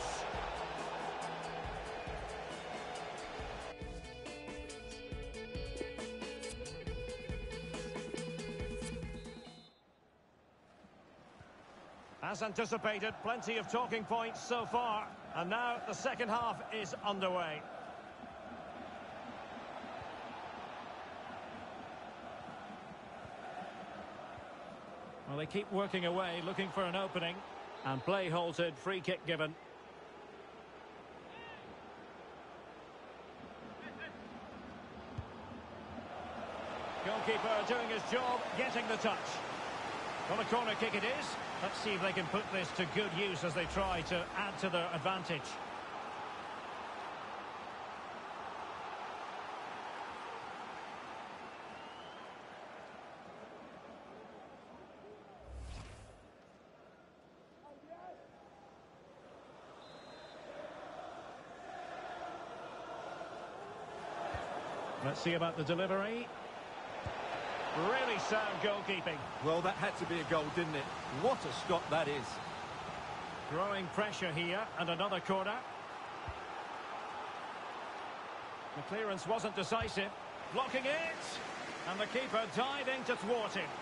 As anticipated, plenty of talking points so far. And now the second half is underway. Well, they keep working away, looking for an opening. And play halted, free kick given. Goalkeeper doing his job, getting the touch. Well, a corner kick it is. Let's see if they can put this to good use as they try to add to their advantage. Let's see about the delivery. Really sound goalkeeping. Well, that had to be a goal, didn't it? What a stop that is. Growing pressure here, and another corner. The clearance wasn't decisive. Blocking it. And the keeper diving to thwart it.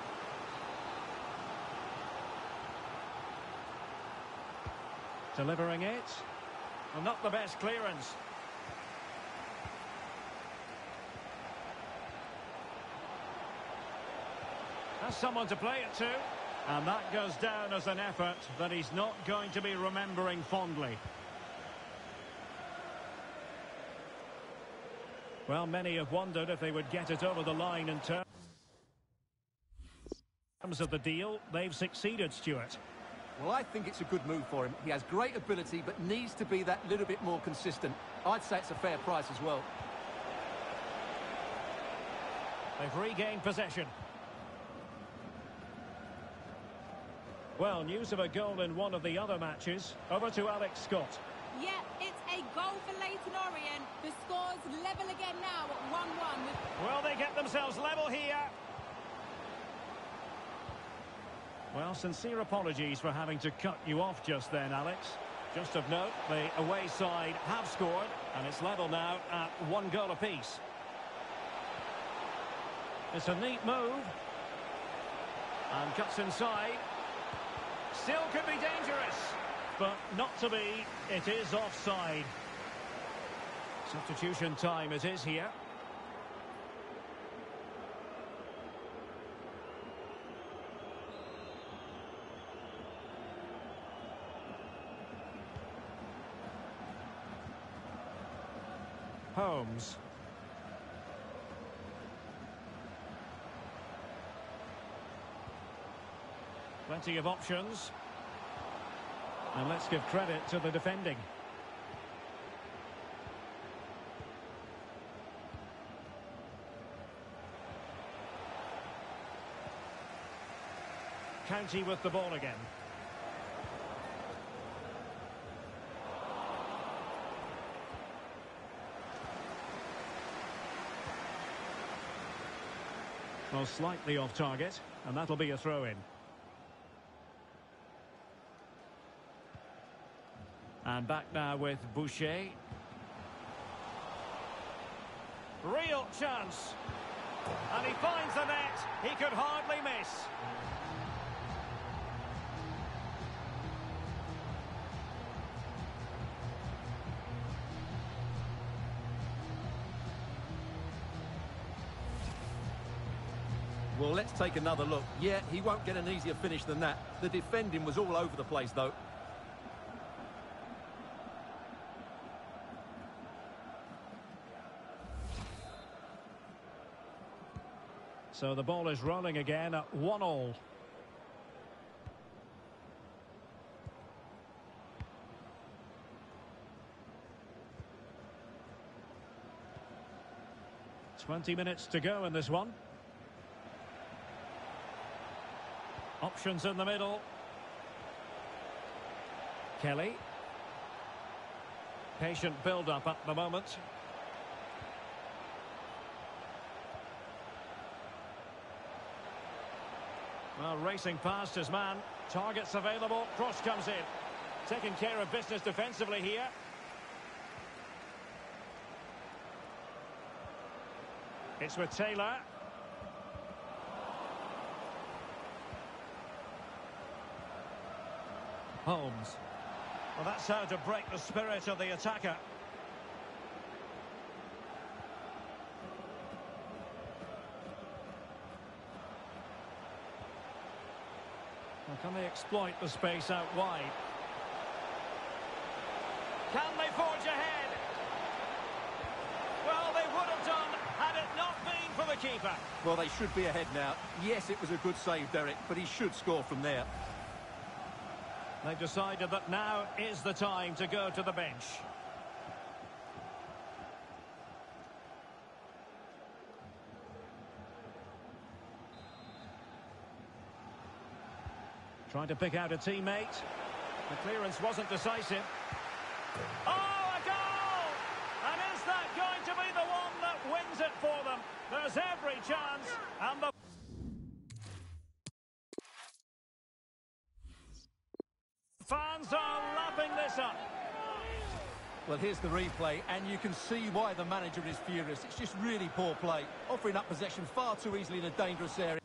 Delivering it. Well, not the best clearance. Has someone to play it to. And that goes down as an effort that he's not going to be remembering fondly. Well, many have wondered if they would get it over the line in terms of the deal. They've succeeded, Stuart. Well, I think it's a good move for him. He has great ability, but needs to be that little bit more consistent. I'd say it's a fair price as well. They've regained possession. Well, news of a goal in one of the other matches. Over to Alex Scott. Yeah, it's a goal for Leyton Orient. The score's level again now at 1-1. Well, they get themselves level here. Well, sincere apologies for having to cut you off just then, Alex. Just of note, the away side have scored, and it's level now at 1 goal apiece. It's a neat move. And cuts inside. Still could be dangerous, but not to be. It is offside. Substitution time it is here. Holmes. Plenty of options. And let's give credit to the defending. County with the ball again. Well, slightly off target, and that'll be a throw-in. And back now with Boucher. Real chance. And he finds the net. He could hardly miss. Well, let's take another look. Yeah, he won't get an easier finish than that. The defending was all over the place, though. So the ball is rolling again at 1-1. "20 minutes to go in this one. Options in the middle. Kelly. Patient build-up at the moment. Well, racing past his man. Targets available. Cross comes in. Taking care of business defensively here. It's with Taylor. Holmes. Well, that's how to break the spirit of the attacker. Well, can they exploit the space out wide? Can they forge ahead? Well, they would have done had it not been for the keeper. Well, they should be ahead now. Yes, it was a good save, Derek, but he should score from there. They've decided that now is the time to go to the bench. Trying to pick out a teammate. The clearance wasn't decisive. Oh, a goal! And is that going to be the one that wins it for them? There's every chance, and the fans are lapping this up. Well, here's the replay, and you can see why the manager is furious. It's just really poor play, offering up possession far too easily in a dangerous area.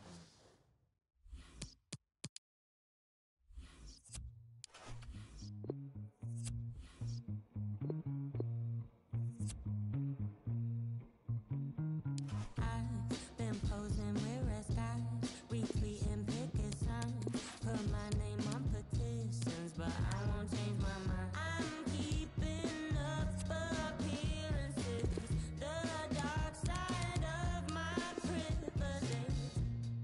I've been posing with red skies, retweeting picket signs, put my name on petitions, but I won't change my mind. I'm keeping up appearances, the dark side of my privilege.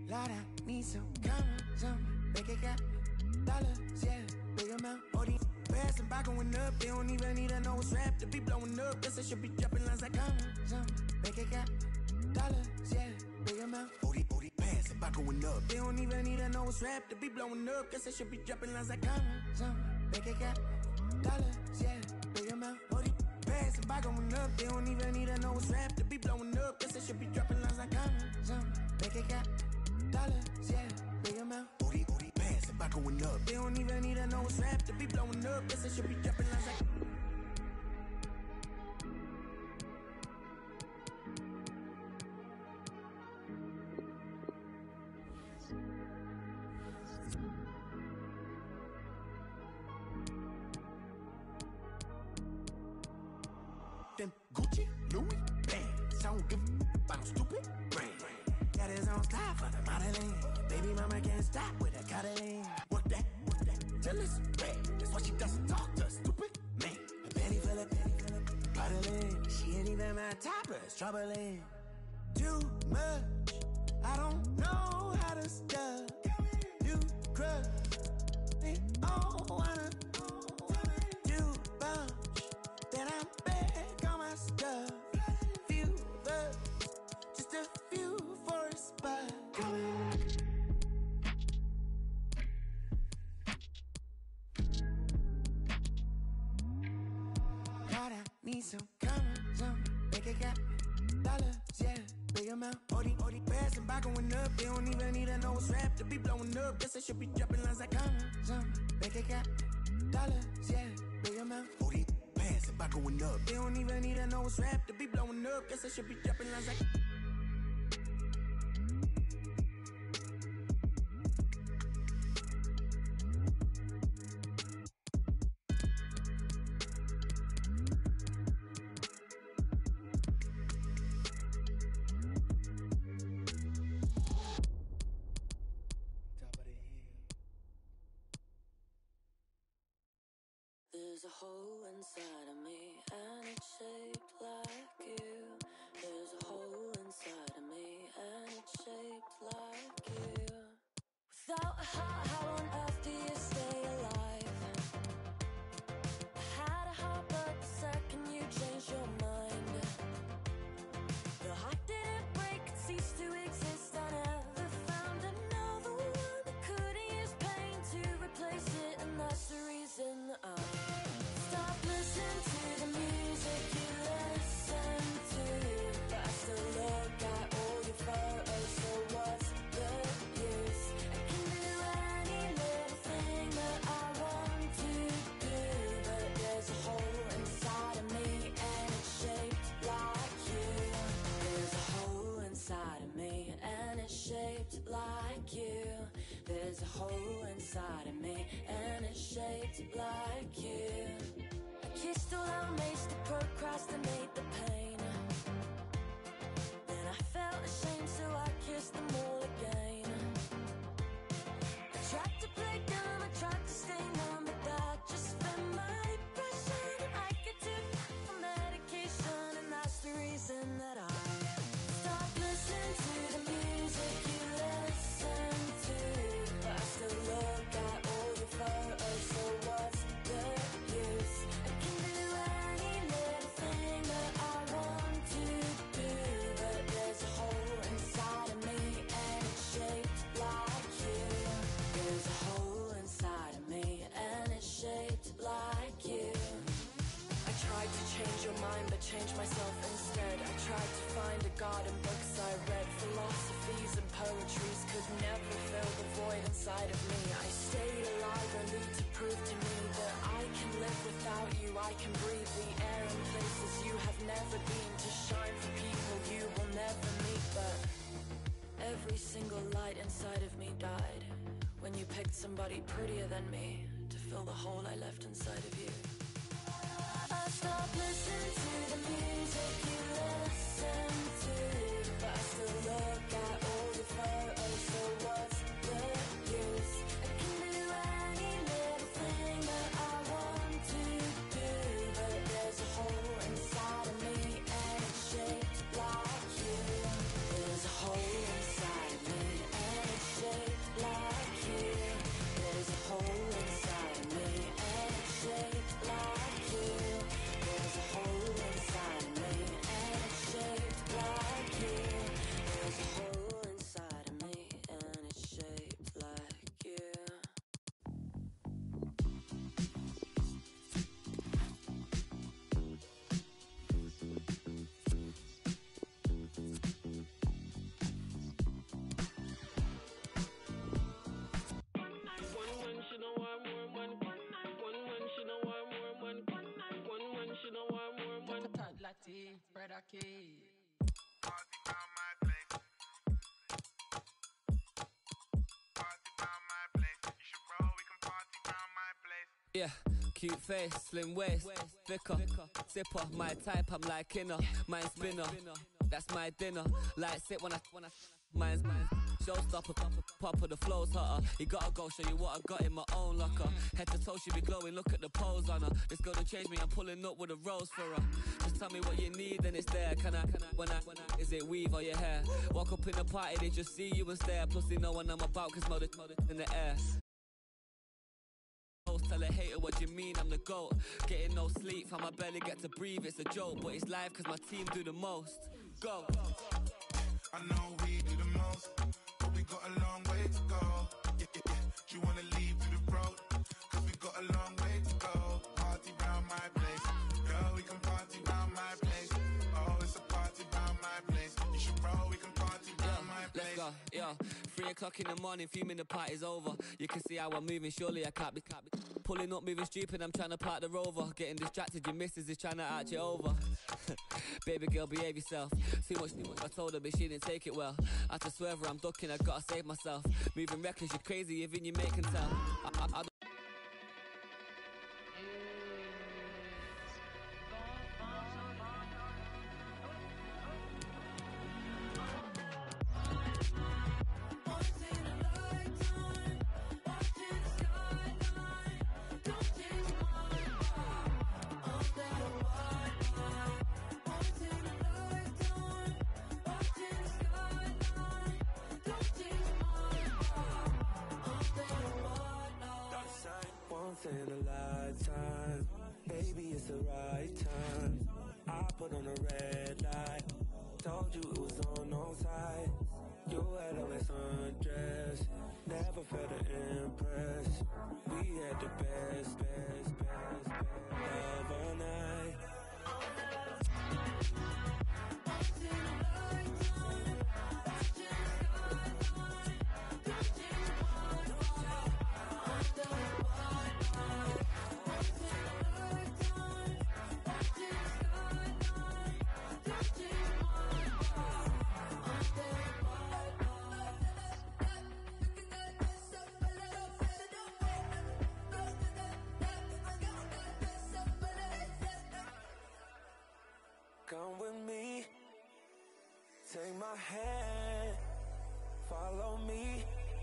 Lord, I need some commas, some bank account, dollars, yeah, big amount. All these bags and by going up, they don't even need to know what's rap to be blowing up. Guess I should be dropping lines like commas, some bank account, dollars, yeah, big amount. All these bags and by going up, they don't even need to know what's rap to be blowing up. Guess I should be dropping lines like commas, some bank account, dollars, yeah, big amount. All these bags and by going up, they don't even need to know what's rap to be blowing up. Guess I should be dropping lines like commas, some bank account, dollars, yeah, big amount. Booty pass and by going up. They don't even need to know what's rap to be blowing up. Guess I should be dropping lines like. Them Gucci, Louis, bands. I don't give a about no stupid brand. Got his own style for the modeling. Baby mama can't stop with a cuddling. Work that, till it's red. That's why she doesn't talk to a stupid man. A penny full of puddling. She ain't even my top, but it's troubling. Too much, I don't know how to stop. You crush, they all wanna do bunch. Then I'm back on my stuff. Few bucks, just a few for a spot. Lord, I need some commas, some bank account, dollars, yeah, big amount. All these bags and by going up, they don't even need to know what's rap to be blowing up. Guess I should be dropping lines like commas, some bank account, dollars, yeah, big amount. All these bags and by going up, they don't even need to know what's rap to be blowing up. Guess I should be dropping lines like. There's a hole inside of me and it's shaped like you. There's a hole inside of me and it's shaped like you. Without a heart, how on earth do you stay alive? I had a heart, but the second you changed your mind, the heart didn't break, it ceased to exist. I never found another one that couldn't use pain to replace it, and that's the reason I stop listening to the music you listen to, but I still look at all your photos. So what's the use? I can do any little thing that I want to do, but there's a hole inside of me and it's shaped like you. There's a hole inside of me and it's shaped like you. There's a hole inside of me and it's shaped like you. I kissed all our mates to procrastinate the pain. Then I felt ashamed, so I kissed them all again. I tried to play dumb, I tried to stay numb, but that just fed my depression. I get too fat for medication, and that's the reason that I stopped listening to the music you listen to, but I still look at all your photos. So what's the use? I can do any little thing that I want to do, but there's a hole inside of me and it's shaped like you. There's a hole inside of me and it's shaped like you. I tried to change your mind but changed myself instead. I tried to find a God in books I read. Philosophies and poetries could never fill the void inside of me. I stayed alive only to prove to me that I can live without you. I can breathe the air in places you have never been, to shine for people you will never meet. But every single light inside of me died when you picked somebody prettier than me to fill the hole I left inside of you. I stopped listening to the music you listen to, but I still look at all your photos. So what's the use? I can do any little thing that I want to do, but there's a hole inside of me and it's shaped like you. There's a hole inside of me and murder key. Party round my place. Party round my place. You should roll, we can party round my place. Yeah, cute face, slim waist, thicker, zipper, my type, I'm like inner, mine spinner, that's my dinner, like sit when I mine's showstopper, pop of the flow's hotter, you gotta go show you what I got in my own locker, head to toe she be glowing, look at the pose on her, this girl don't change me, I'm pulling up with a rose for her, just tell me what you need and it's there, can I, is it weave or your hair, walk up in the party, they just see you and stare, plus they know when I'm about, cause mother in the air. Tell a hater what you mean, I'm the GOAT. Getting no sleep, from my belly get to breathe, it's a joke. But it's live cause my team do the most. Go. I know we do the most, but we got a long way to go. Yeah. Do you wanna leave through the road? Cause we got a long way to go. Party round my place. Girl, we can party round my place. Oh, it's a party round my place. You should roll, we can party round my place. Let's go, yo. 3 o'clock in the morning, fuming the party's over. You can see how I'm moving, surely I can't be pulling up, moving stupid, I'm trying to park the Rover. Getting distracted, your missus is trying to arch you over. Baby girl, behave yourself. Too much, I told her, but she didn't take it well. I had to swerve her, I'm ducking, I gotta save myself. Moving reckless, you're crazy, even your mate can tell. I in a lifetime, baby, it's the right time. I put on a red light, told you it was on no side. You had always undressed, never felt to impress. We had the best love all night. Come with me, take my hand, follow me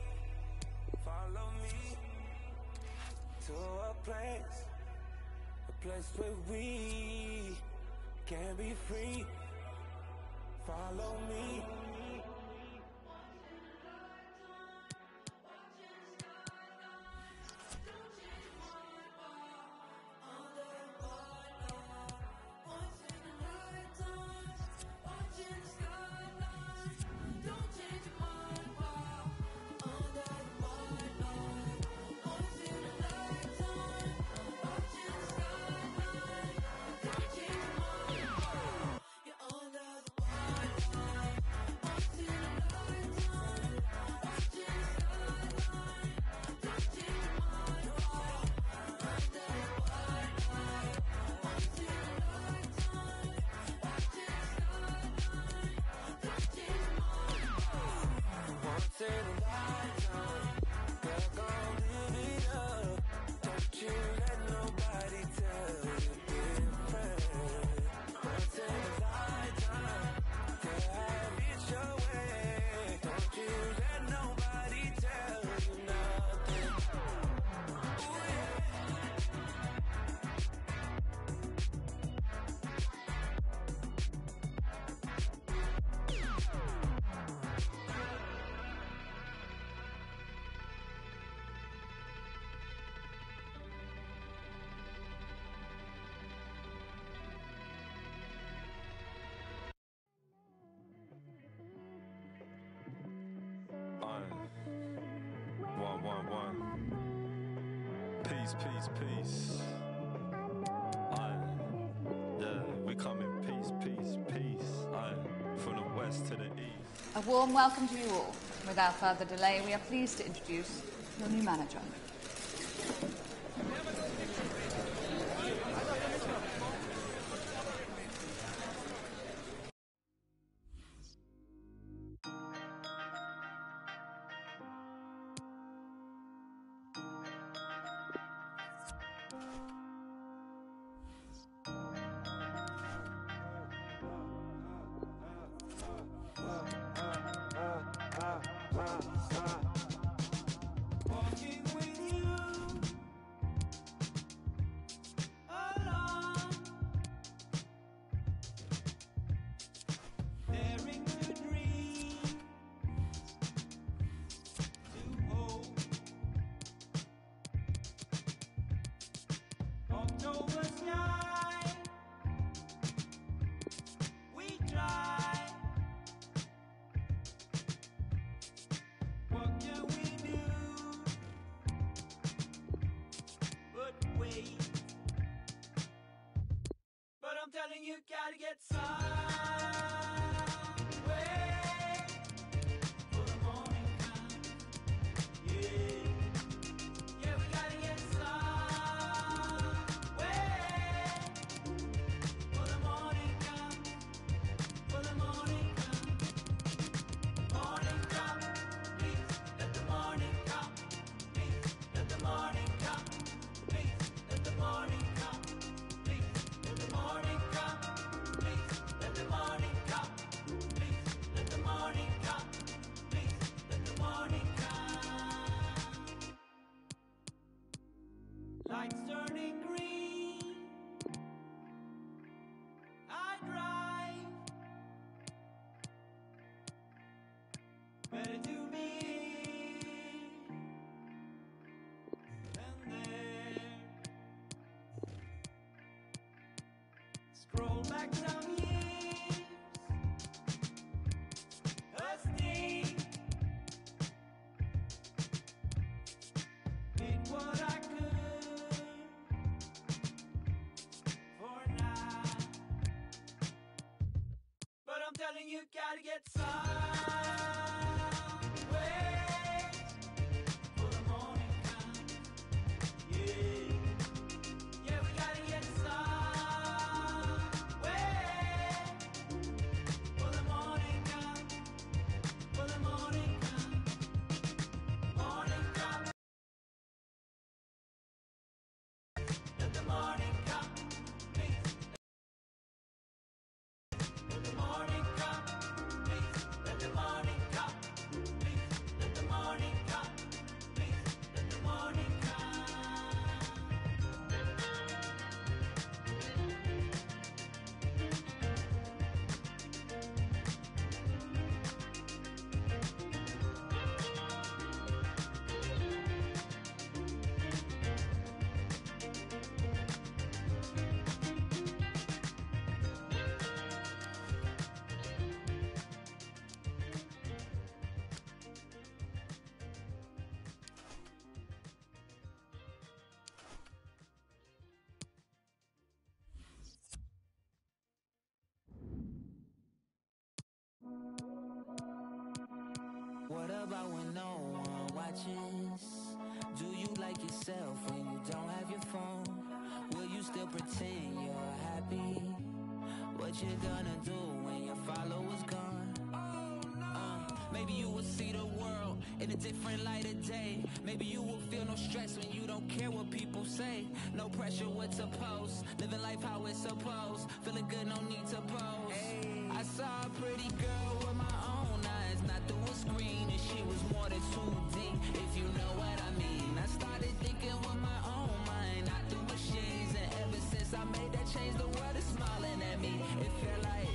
to a place where we can be free. Follow me. One. Peace. Yeah, we come in peace. From the west to the east. A warm welcome to you all. Without further delay, we are pleased to introduce your new manager. Walking with you along, daring to dream, to hope. October sky, we try. What can we do but wait? But I'm telling you, gotta get somewhere for the morning comes. Yeah, yeah, we gotta get somewhere for the morning comes. For the morning comes. Morning come, please let the morning come. Please let the morning come. Please let the morning come. Please let the morning come. Please let the morning come. Please let the morning come. Please let the morning come. Lights turning green. I drive. Better to be than there. Scroll back some years, a sting. Did what I could for now. But I'm telling you, gotta get somewhere for the morning comes. Yeah, yeah, we gotta get somewhere for the morning comes. For the morning comes. Morning comes. Let the morning come. Please. Let the morning come. Please. Let the morning come. Please. Let the morning come. Please. Let the morning come. What about when no one watches? Do you like yourself when you don't have your phone? Will you still pretend you're happy? What you gonna do when your followers gone? Maybe you will see the world in a different light of day. Maybe you will feel no stress when you don't care what people say. No pressure what to post, living life how it's supposed. Feeling good, no need to pose. I saw a pretty girl with my own eyes, not through a screen, and she was more than 2D, if you know what I mean. I started thinking with my own mind, not through machines, and ever since I made that change, the world is smiling at me. It felt like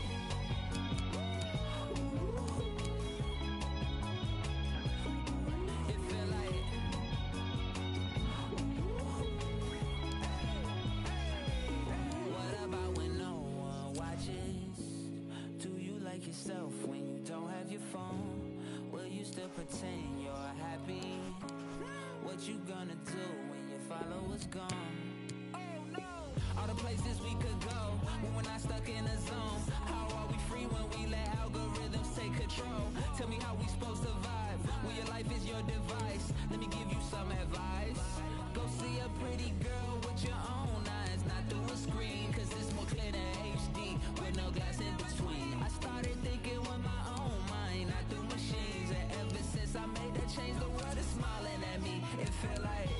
yourself when you don't have your phone. Will you still pretend you're happy? What you gonna do when your followers gone? Oh no! All the places we could go when we're not stuck in a zone. How are we free when we let algorithms take control? Tell me how we supposed to vibe when your life is your device. Let me give you some advice. Go see a pretty girl with your own eyes, not through a screen, cause it's more clear than HD with no glass in between. I started thinking with my own mind, not through machines, and ever since I made that change, the world is smiling at me. It feel like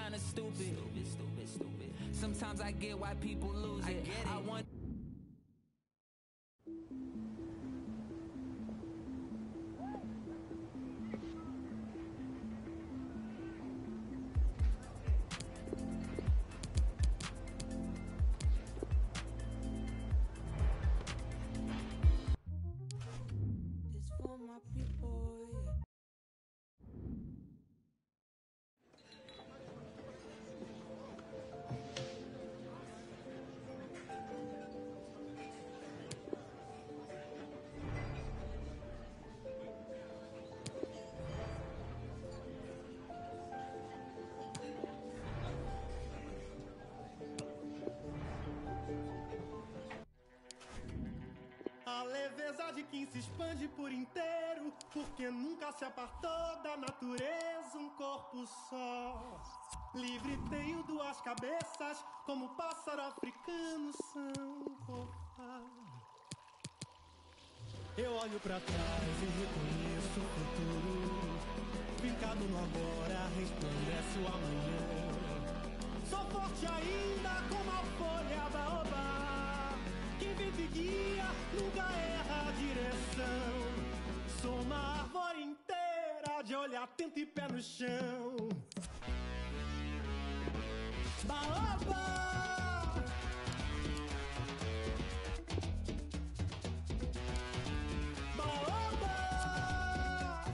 kinda stupid. Sometimes I get why people lose it. I want. It's for my people, yeah. A leveza de quem se expande por inteiro, porque nunca se apartou da natureza, um corpo só. Livre tenho duas cabeças, como pássaro africano são covardes. Eu olho pra trás e reconheço o futuro, fincado no agora, resplandece o amanhã. Sou forte ainda como a folha baobá, quem vive e guia nunca erra a direção. Sou uma árvore inteira de olho atento e pé no chão. Baobá! Baobá!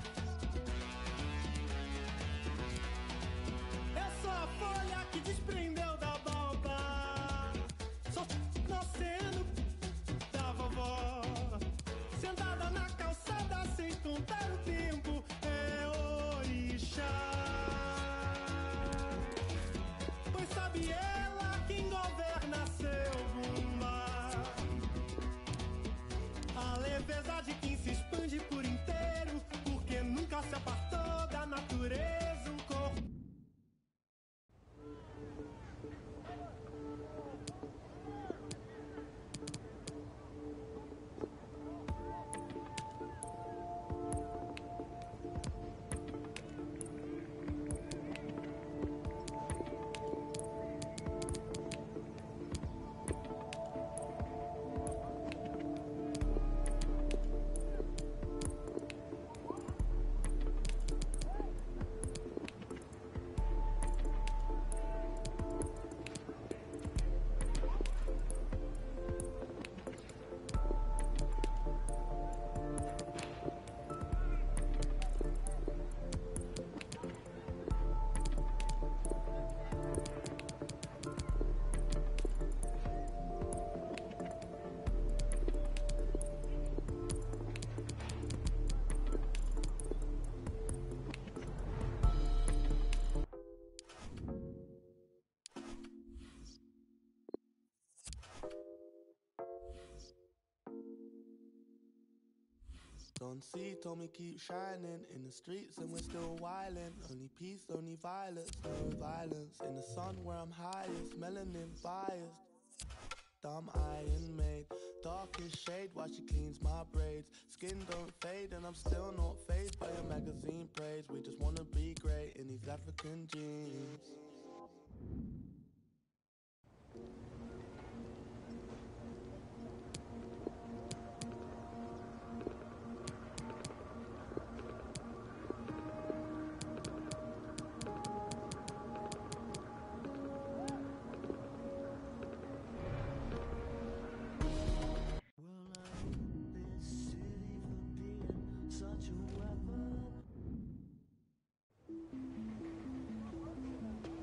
Eu sou a folha que desprendeu da baobá. Sou nascendo da vovó, sentada na calçada sem contar o tempo. É orixá. Pois sabe ela quem governa seu bumba. A leveza de quem se expande por inteiro, porque nunca se apartou da natureza, um corpo. Don't see, told me keep shining in the streets and we're still wildin'. Only peace, only violence, no violence. In the sun where I'm highest, melanin biased. Dumb iron made, darkest shade while she cleans my braids. Skin don't fade and I'm still not fazed by your magazine praise. We just wanna be great in these African jeans. Such a weapon.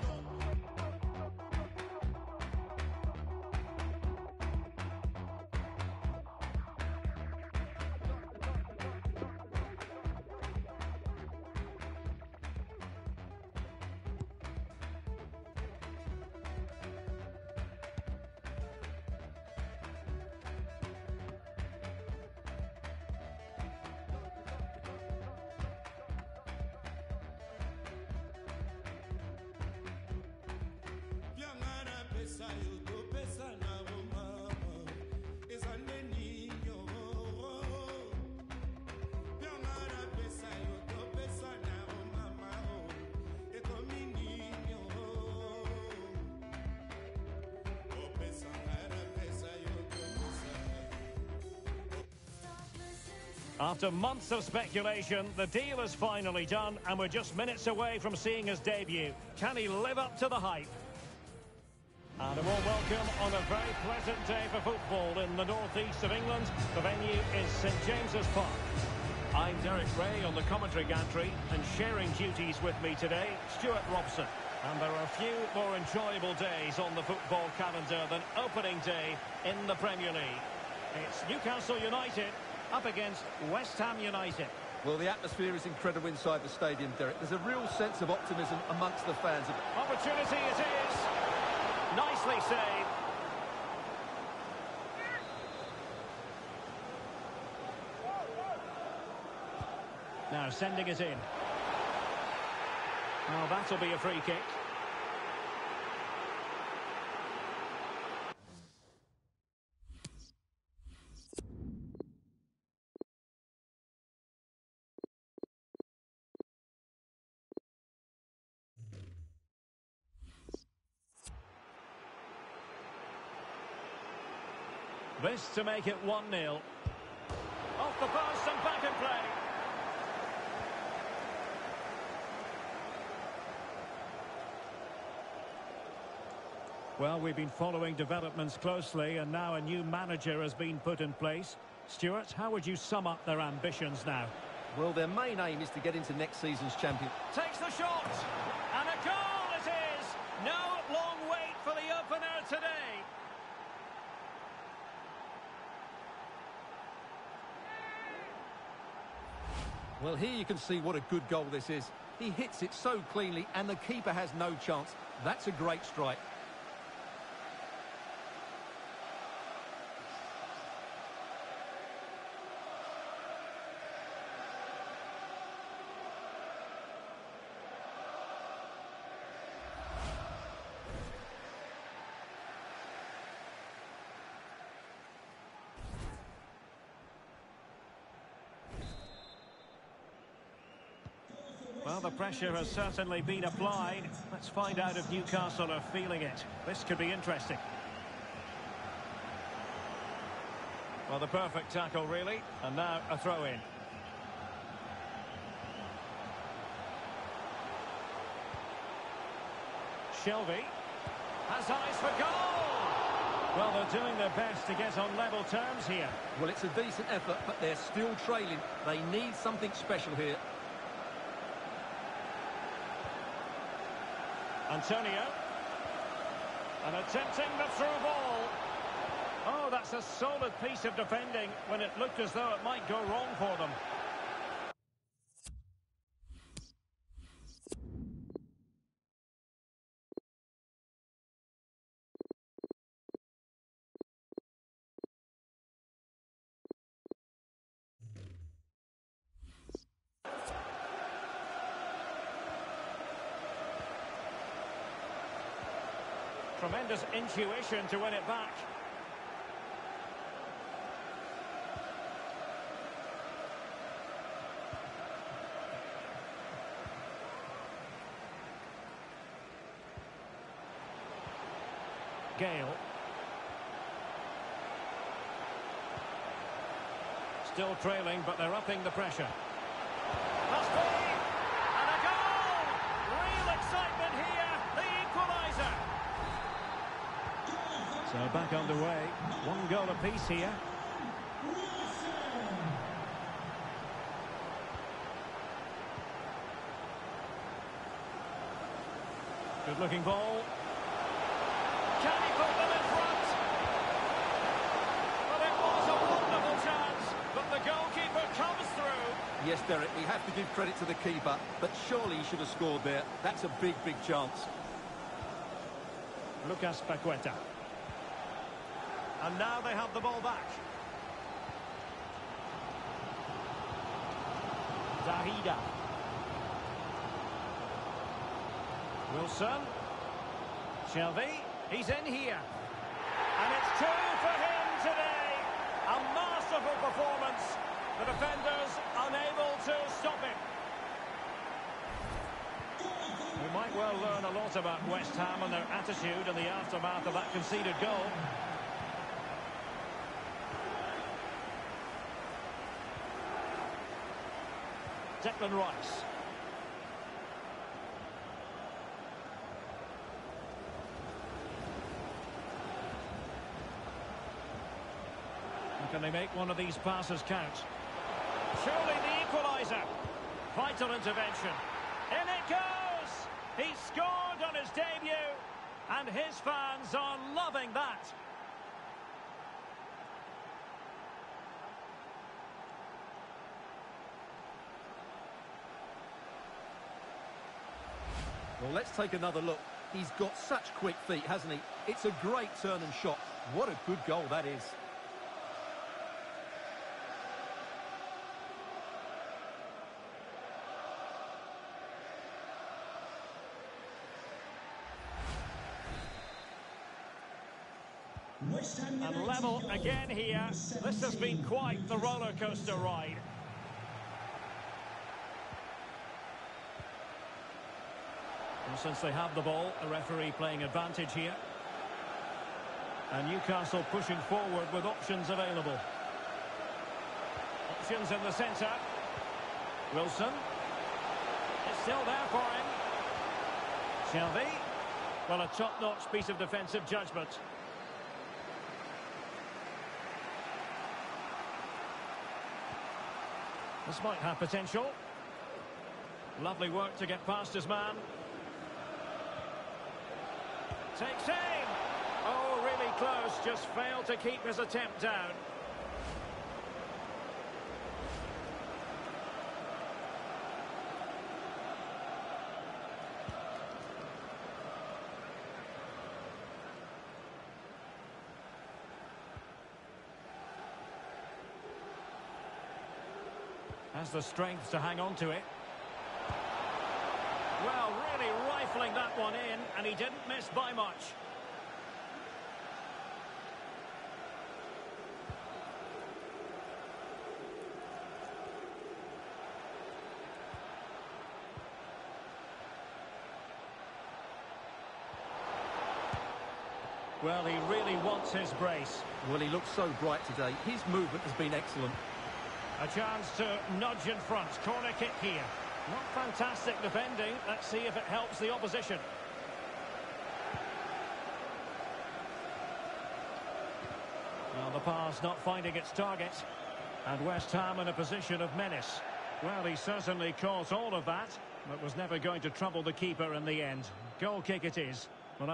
After months of speculation, the deal is finally done, and we're just minutes away from seeing his debut. Can he live up to the hype? And a warm welcome on a very pleasant day for football in the northeast of England. The venue is St James's Park. I'm Derek Ray on the commentary gantry, and sharing duties with me today, Stuart Robson. And there are few more enjoyable days on the football calendar than opening day in the Premier League. It's Newcastle United up against West Ham United. Well, the atmosphere is incredible inside the stadium, Derek. There's a real sense of optimism amongst the fans. Opportunity it is. Nicely saved. Now sending it in. Well, that'll be a free kick. This to make it 1-0. Off the post and back in play. Well, we've been following developments closely, and now a new manager has been put in place. Stuart, how would you sum up their ambitions now? Well, their main aim is to get into next season's champion. Takes the shot, and a goal it is! No long wait for the opener today. Well, here you can see what a good goal this is. He hits it so cleanly, and the keeper has no chance. That's a great strike. Well, the pressure has certainly been applied. Let's find out if Newcastle are feeling it. This could be interesting. Well, the perfect tackle, really. And now a throw-in. Shelby has eyes for goal. Well, they're doing their best to get on level terms here. Well, it's a decent effort, but they're still trailing. They need something special here. Antonio. And attempting the through ball. Oh, that's a solid piece of defending when it looked as though it might go wrong for them. Tremendous intuition to win it back. Gale. Still trailing, but they're upping the pressure. Must be! And a goal! Real excitement here, the equaliser. So back underway, 1 goal apiece here. Good looking ball. Can he put them in front? But it was a wonderful chance, but the goalkeeper comes through. Yes, Derek, we have to give credit to the keeper, but surely he should have scored there. That's a big, big chance. Lucas Paqueta. And now they have the ball back. Zahida. Wilson. Shelby. He's in here. And it's 2 for him today. A masterful performance. The defenders unable to stop him. We might well learn a lot about West Ham and their attitude in the aftermath of that conceded goal. Declan Rice. Can they make one of these passes count? Surely the equaliser. Vital intervention. In it goes! He scored on his debut, and his fans are loving that. Well, let's take another look. He's got such quick feet, hasn't he? It's a great turn and shot. What a good goal that is. And level again here. This has been quite the roller coaster ride. And since they have the ball, the referee playing advantage here. And Newcastle pushing forward with options available. Options in the centre. Wilson. It's still there for him. Shelby. Well, a top-notch piece of defensive judgment. This might have potential. Lovely work to get past his man. Takes aim. Oh, really close. Just failed to keep his attempt down. Has the strength to hang on to it. Well, really rifling that one in, and he didn't miss by much. Well, he really wants his brace. Well, he looks so bright today. His movement has been excellent. A chance to nudge in front. Corner kick here. Not fantastic defending. Let's see if it helps the opposition. Well, the pass not finding its target. And West Ham in a position of menace. Well, he certainly caused all of that, but was never going to trouble the keeper in the end. Goal kick it is. Well,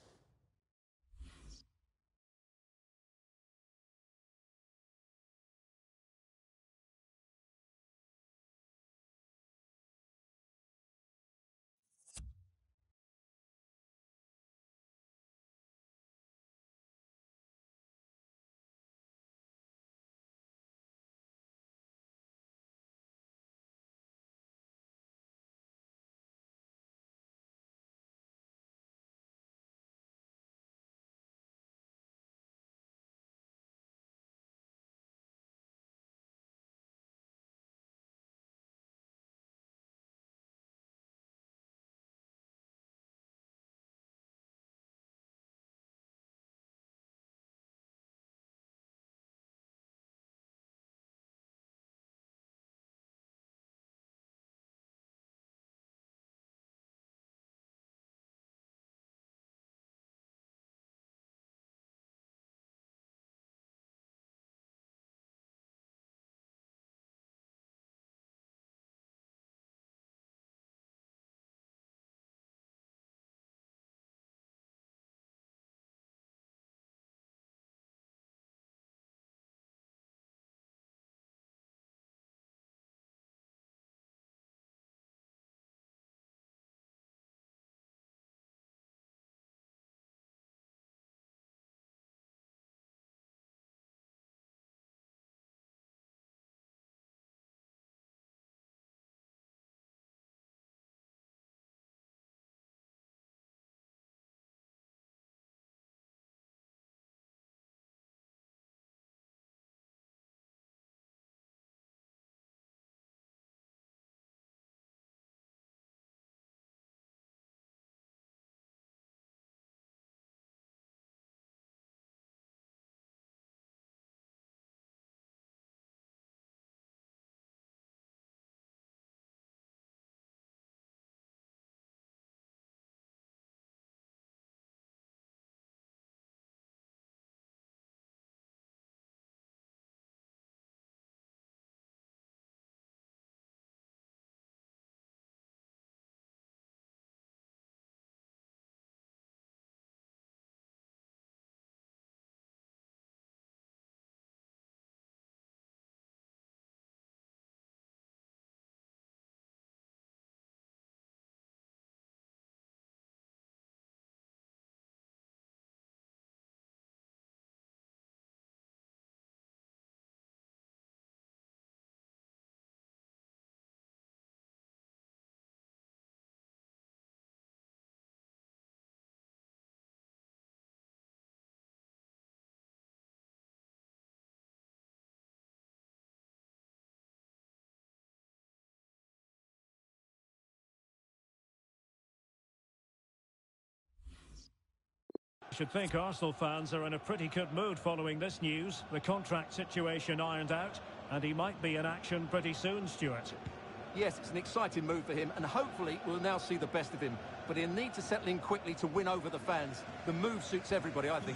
should think Arsenal fans are in a pretty good mood following this news. The contract situation ironed out, and he might be in action pretty soon, Stuart. Yes, it's an exciting move for him, and hopefully we'll now see the best of him. But he'll need to settle in quickly to win over the fans. The move suits everybody, I think.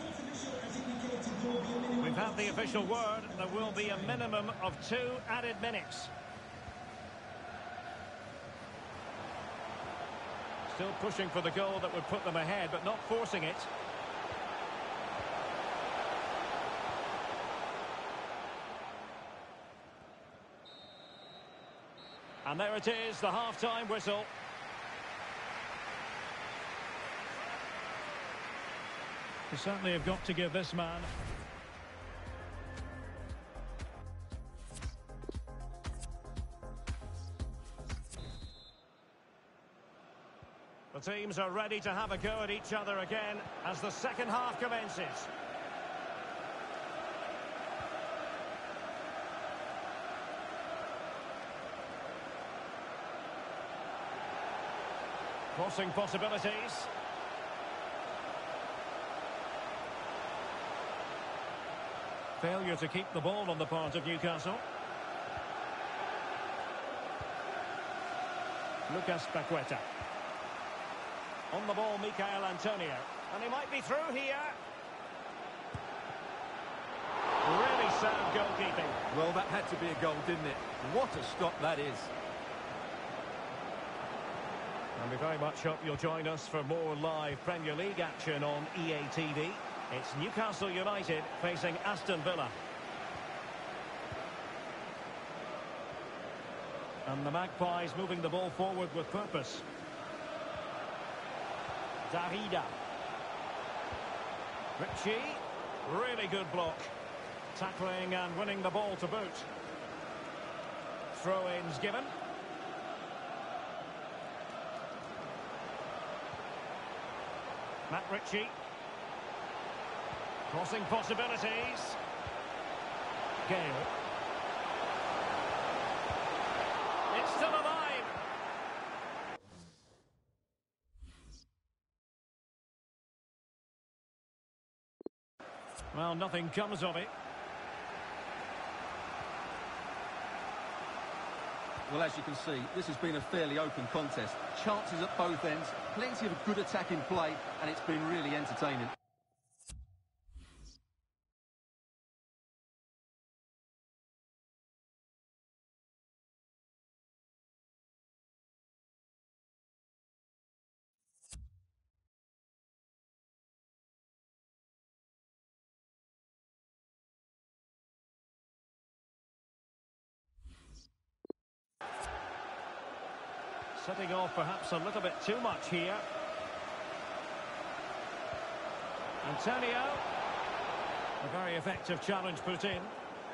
We've had the official word. There will be a minimum of 2 added minutes. Still pushing for the goal that would put them ahead, but not forcing it. And there it is, the half-time whistle. You certainly have got to give this man... The teams are ready to have a go at each other again as the second half commences. Crossing possibilities. Failure to keep the ball on the part of Newcastle. Lucas Paqueta. On the ball, Michael Antonio. And he might be through here. Really sound goalkeeping. Well, that had to be a goal, didn't it? What a stop that is. And we very much hope you'll join us for more live Premier League action on EA TV. It's Newcastle United facing Aston Villa. And the Magpies moving the ball forward with purpose. Darida. Ritchie. Really good block. Tackling and winning the ball to boot. Throw-ins given. Matt Ritchie. Crossing possibilities. Gale. It's still alive. Well, nothing comes of it. Well, as you can see, this has been a fairly open contest. Chances at both ends, plenty of good attacking play, and it's been really entertaining. Setting off perhaps a little bit too much here. Antonio. A very effective challenge put in.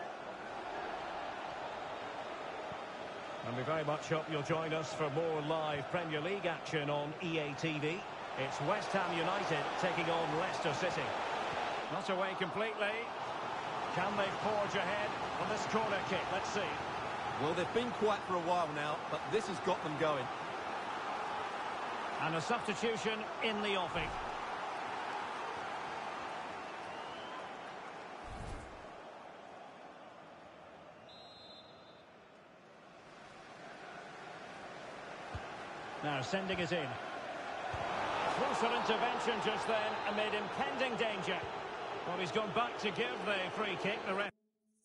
And we very much hope you'll join us for more live Premier League action on EA TV. It's West Ham United taking on Leicester City. Not away completely. Can they forge ahead on this corner kick? Let's see. Well, they've been quiet for a while now, but this has got them going. And a substitution in the offing. Now sending it in. Crucial intervention just then amid impending danger. Well, he's gone back to give the free kick. The ref.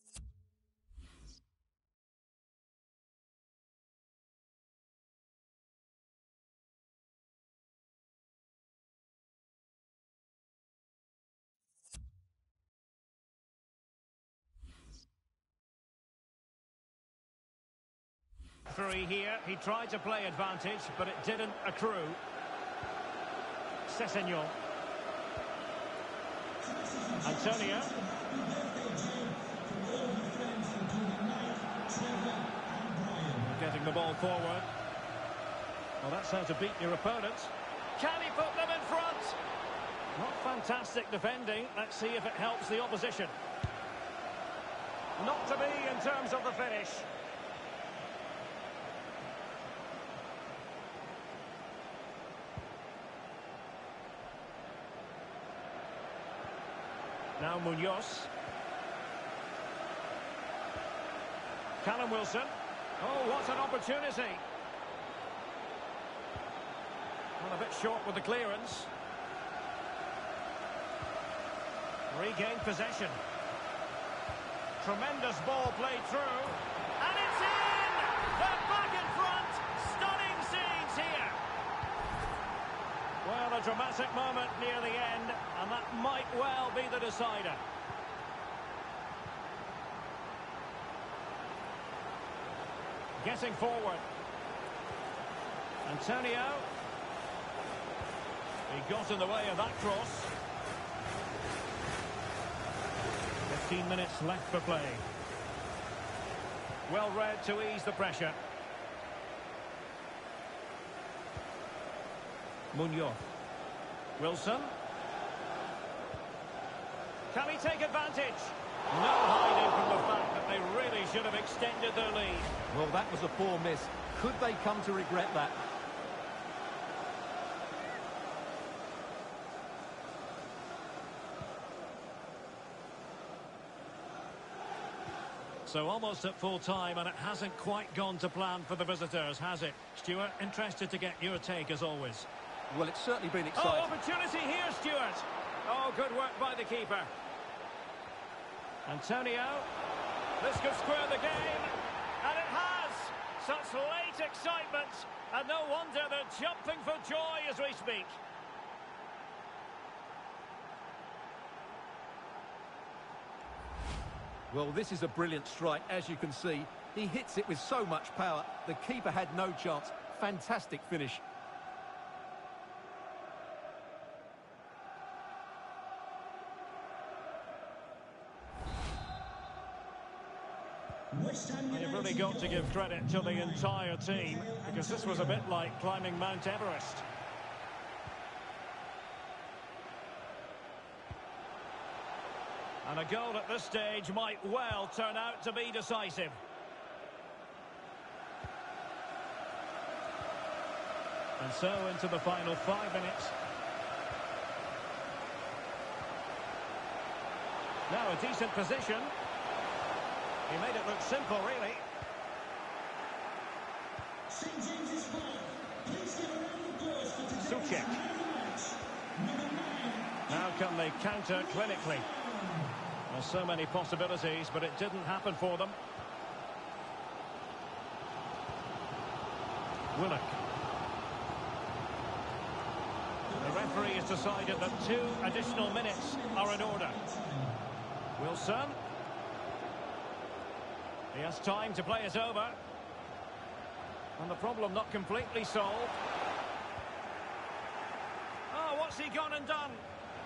Three here. He tried to play advantage, but it didn't accrue. Sessegnon. Antonio. Getting the ball forward. Well, that's how to beat your opponent. Can he put them in front? Not fantastic defending. Let's see if it helps the opposition. Not to be in terms of the finish. Now Munoz. Callum Wilson. Oh, what an opportunity. Well, a bit short with the clearance. Regained possession. Tremendous ball played through. And it's in! They're back in front. Stunning scenes here. Well, a dramatic moment near the end, and that might well be the decider. Getting forward. Antonio. He got in the way of that cross. 15 minutes left for play. Well read to ease the pressure. Munoz. Wilson. Can he take advantage? No hiding from the fact that they really should have extended their lead. Well, that was a poor miss. Could they come to regret that? So almost at full time, and it hasn't quite gone to plan for the visitors, has it? Stuart, interested to get your take as always. Well, it's certainly been exciting. Oh, opportunity here, Stuart. Oh, good work by the keeper. Antonio. This could square the game. And it has. Such late excitement. And no wonder they're jumping for joy as we speak. Well, this is a brilliant strike, as you can see. He hits it with so much power. The keeper had no chance. Fantastic finish. You've really got to give credit to the entire team, because this was a bit like climbing Mount Everest. And a goal at this stage might well turn out to be decisive. And so into the final 5 minutes. Now a decent position. He made it look simple, really. St. James's Park. Please give a round of applause for today's Suchek. Now can they counter clinically? There's so many possibilities, but it didn't happen for them. Willock. The referee has decided that 2 additional minutes are in order. Wilson. He has time to play it over. And the problem not completely solved. Oh, what's he gone and done?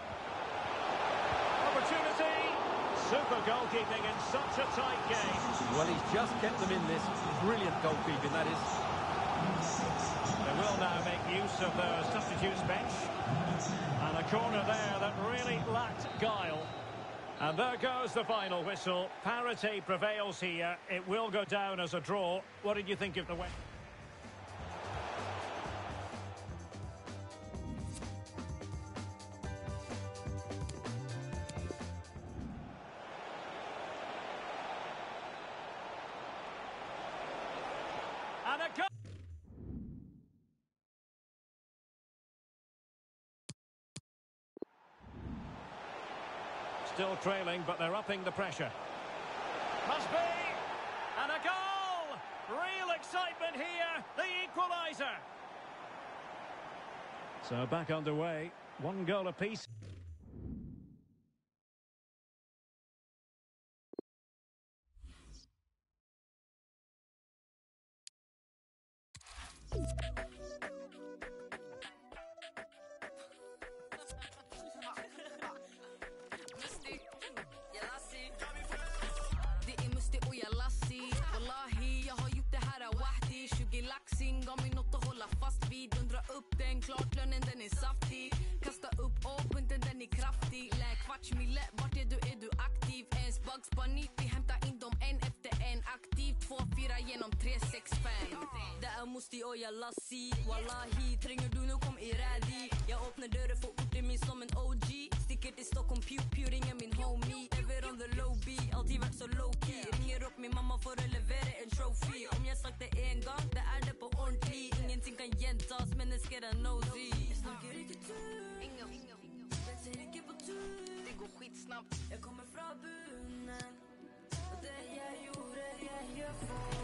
Opportunity. Super goalkeeping in such a tight game. Well, he's just kept them in this. Brilliant goalkeeping, that is. They will now make use of their substitutes bench. And a corner there that really lacked guile. And there goes the final whistle. Parity prevails here. It will go down as a draw. What did you think of the win? And a goal! Still trailing, but they're upping the pressure. Must be! And a goal! Real excitement here, the equaliser. So back underway, 1 goal apiece. Klart lönen den är saftig. Kasta upp A-punkten, den är kraftig. Lä kvartsmille, vart är du aktiv? Ens Bugs Bunny, vi hämtar in dem en efter en. Aktiv 2-4 genom 3-6-5. Det är Musti och jag Lassi. Wallahi, tränger du nu kom i rädi. Jag öppnar dörren för orten min som en OG. Sticker till Stockholm, pew ringer min homie. Ever on the low B, alltid varit så low key. Ringer upp min mamma för att leverera en trophy. Om jag sagt det en gång, det är det på ordentlig. Ingenting kan gentas, men det ska den nosy. Jag snackar riktigt ingen. Jag tänker på tur. Det går skitsnabbt. Jag kommer från bunnen. Och det jag gjorde, jag gör för.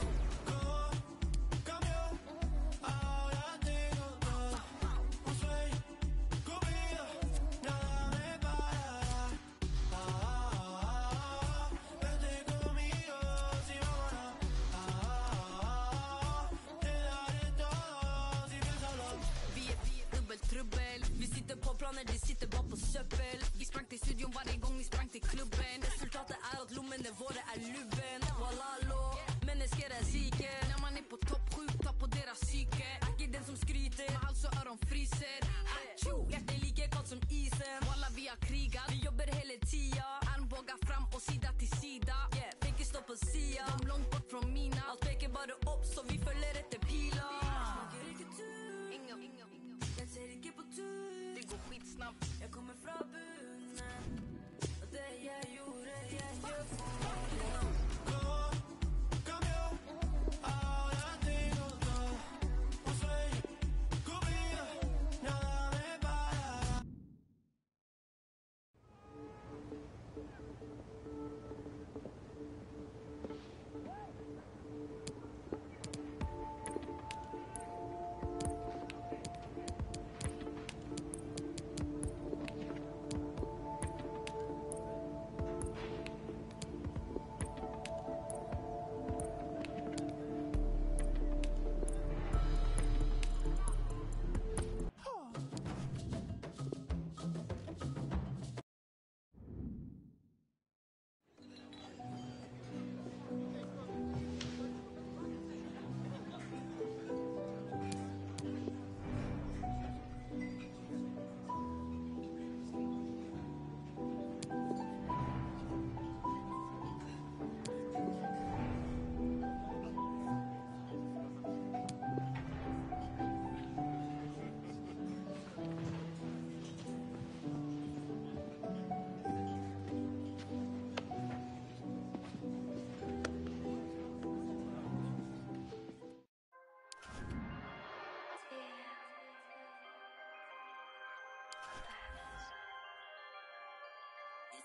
När de sitter bara på söppel. Vi sprang till studion varje gång vi sprang till klubben. Resultatet är att lommen är våra är luben. Wallalo,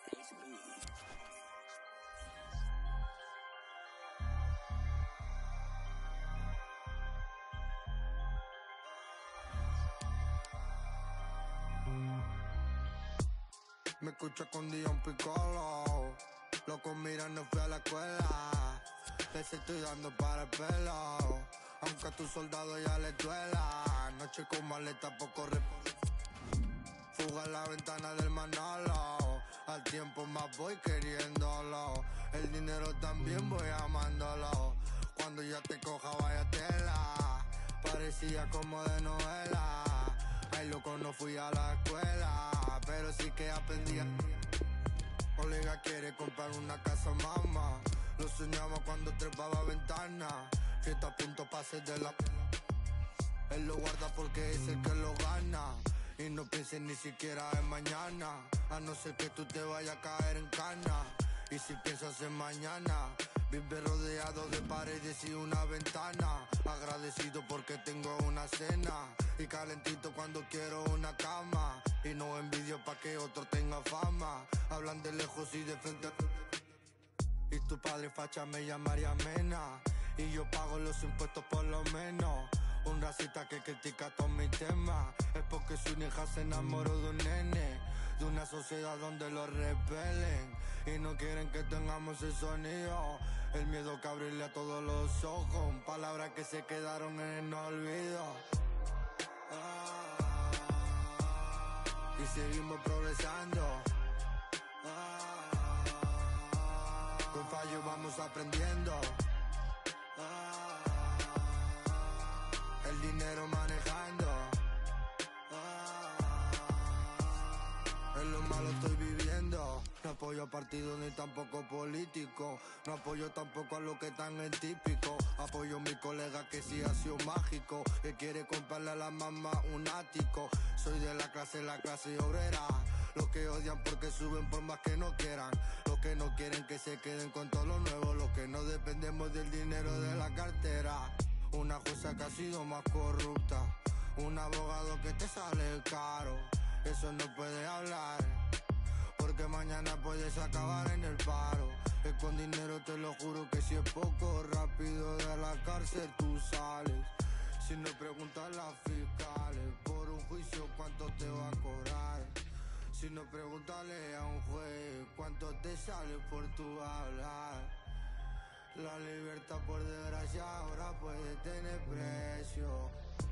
Me escucho escondido un picolo. Loco, mira, no fui a la escuela. Les estoy dando para el pelo. Aunque a tu soldado ya le duela. Noche con maleta, poco fuga en la ventana del Manolo. Al tiempo más voy queriéndolo. El dinero también voy amándolo. Cuando ya te coja vaya tela. Parecía como de novela. Ay, loco, no fui a la escuela, pero sí que aprendí. Olega quiere comprar una casa, mamá. Lo soñaba cuando trepaba ventana. Fiesta a punto pase de la... Él lo guarda porque es el que lo gana. Y no pienses ni siquiera en mañana. A no ser que tú te vayas a caer en cana. Y si piensas en mañana, vive rodeado de paredes y una ventana. Agradecido porque tengo una cena. Y calentito cuando quiero una cama. Y no envidio pa' que otro tenga fama. Hablan de lejos y de frente. Y tu padre facha me llamaría Mena. Y yo pago los impuestos por lo menos. Un racista que critica todos mis temas. Es porque su hija se enamoró de un nene. De una sociedad donde lo repelen. Y no quieren que tengamos el sonido. El miedo que abrirle a todos los ojos. Palabras que se quedaron en el olvido. Y seguimos progresando. Con fallo vamos aprendiendo. El dinero manejando. En lo malo estoy viviendo. No apoyo a partidos ni tampoco políticos. No apoyo tampoco a lo que están en típico. Apoyo a mi colega que sí ha sido mágico. Que quiere comprarle a la mamá un ático. Soy de la clase obrera. Los que odian porque suben por más que no quieran. Los que no quieren que se queden con todo lo nuevo. Los que no dependemos del dinero de la cartera. Una jueza que ha sido más corrupta. Un abogado que te sale caro. Eso no puede hablar. Porque mañana puedes acabar en el paro. Es con dinero te lo juro que si es poco. Rápido de la cárcel tú sales. Si no preguntas a las fiscales. Por un juicio cuánto te va a cobrar. Si no pregúntale a un juez cuánto te sale por tu hablar. La libertad por desgracia ahora puede tener precio.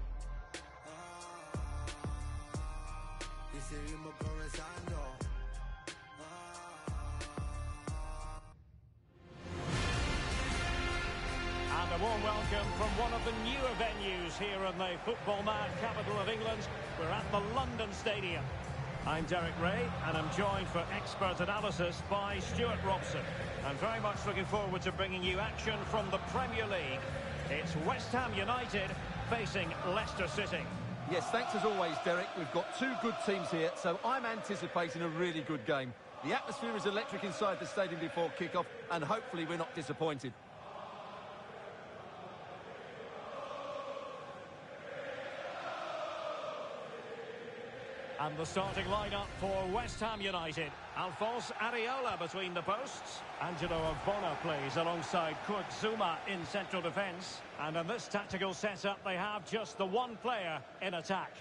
Y seguimos progresando. And a warm welcome from one of the newer venues here in the football mad capital of England. We're at the London Stadium. I'm Derek Ray, and I'm joined for expert analysis by Stuart Robson. I'm very much looking forward to bringing you action from the Premier League. It's West Ham United facing Leicester City. Yes, thanks as always, Derek. We've got two good teams here, so I'm anticipating a really good game. The atmosphere is electric inside the stadium before kick-off, and hopefully we're not disappointed. And the starting lineup for West Ham United. Alphonse Areola between the posts. Angelo Ogbonna plays alongside Kurt Zouma in central defence. And in this tactical setup, they have just the one player in attack.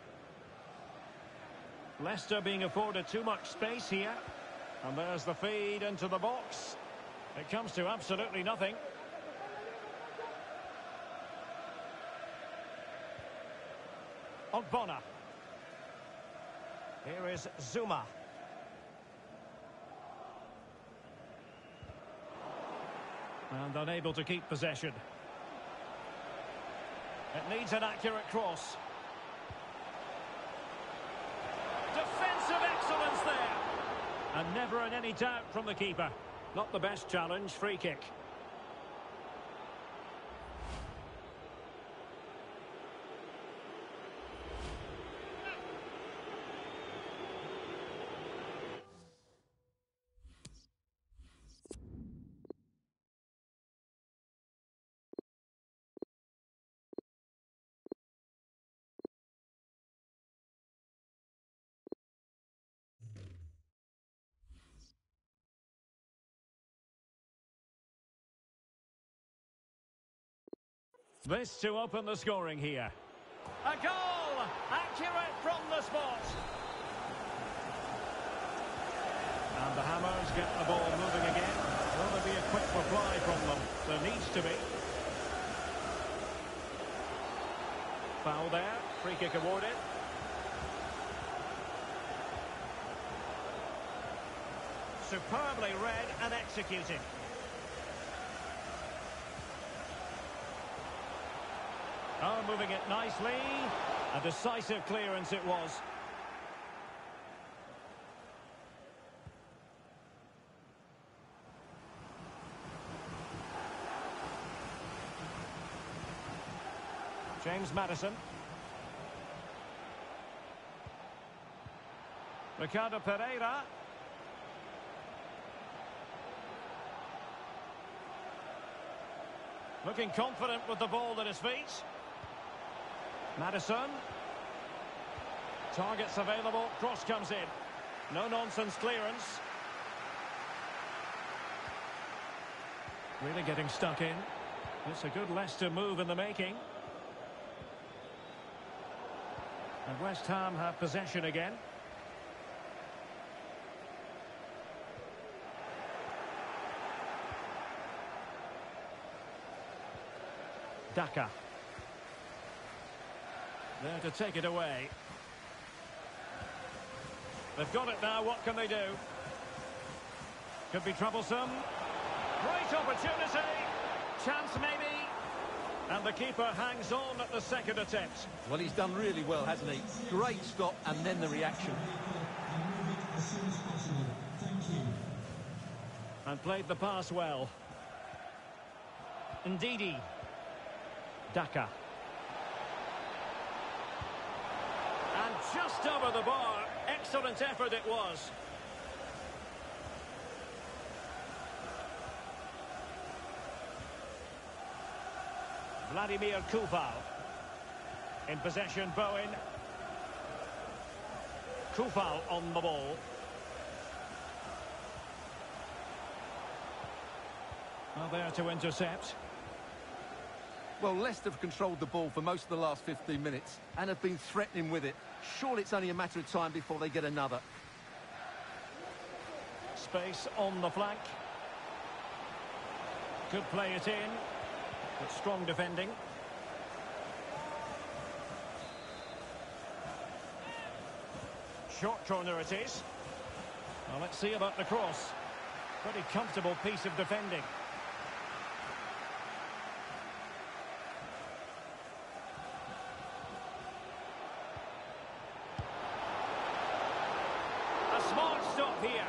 Leicester being afforded too much space here. And there's the feed into the box. It comes to absolutely nothing. Ogbonna. Here is Zouma. And unable to keep possession. It needs an accurate cross. Defensive excellence there. And never in any doubt from the keeper. Not the best challenge, free kick. This to open the scoring here. A goal! Accurate from the spot. And the Hammers get the ball moving again. Will there be a quick reply from them? There needs to be. Foul there. Free kick awarded. Superbly read and executed. Oh, moving it nicely. A decisive clearance it was. James Maddison. Ricardo Pereira. Looking confident with the ball at his feet. Maddison. Targets available. Cross comes in. No-nonsense clearance. Really getting stuck in. It's a good Leicester move in the making. And West Ham have possession again. Daka. There to take it away. They've got it now. What can they do? Could be troublesome. Great opportunity. Chance maybe. And the keeper hangs on at the second attempt. Well, he's done really well, hasn't he? Great stop and then the reaction. And played the pass well. Ndidi. Daka. And just over the bar. Excellent effort it was. Vladimir Kufal. In possession, Bowen. Kufal on the ball. Well, there to intercept. Well, Leicester have controlled the ball for most of the last 15 minutes and have been threatening with it. Surely it's only a matter of time before they get another. Space on the flank. Could play it in, but strong defending. Short corner it is. Well, let's see about the cross. Pretty comfortable piece of defending. Smart stop here.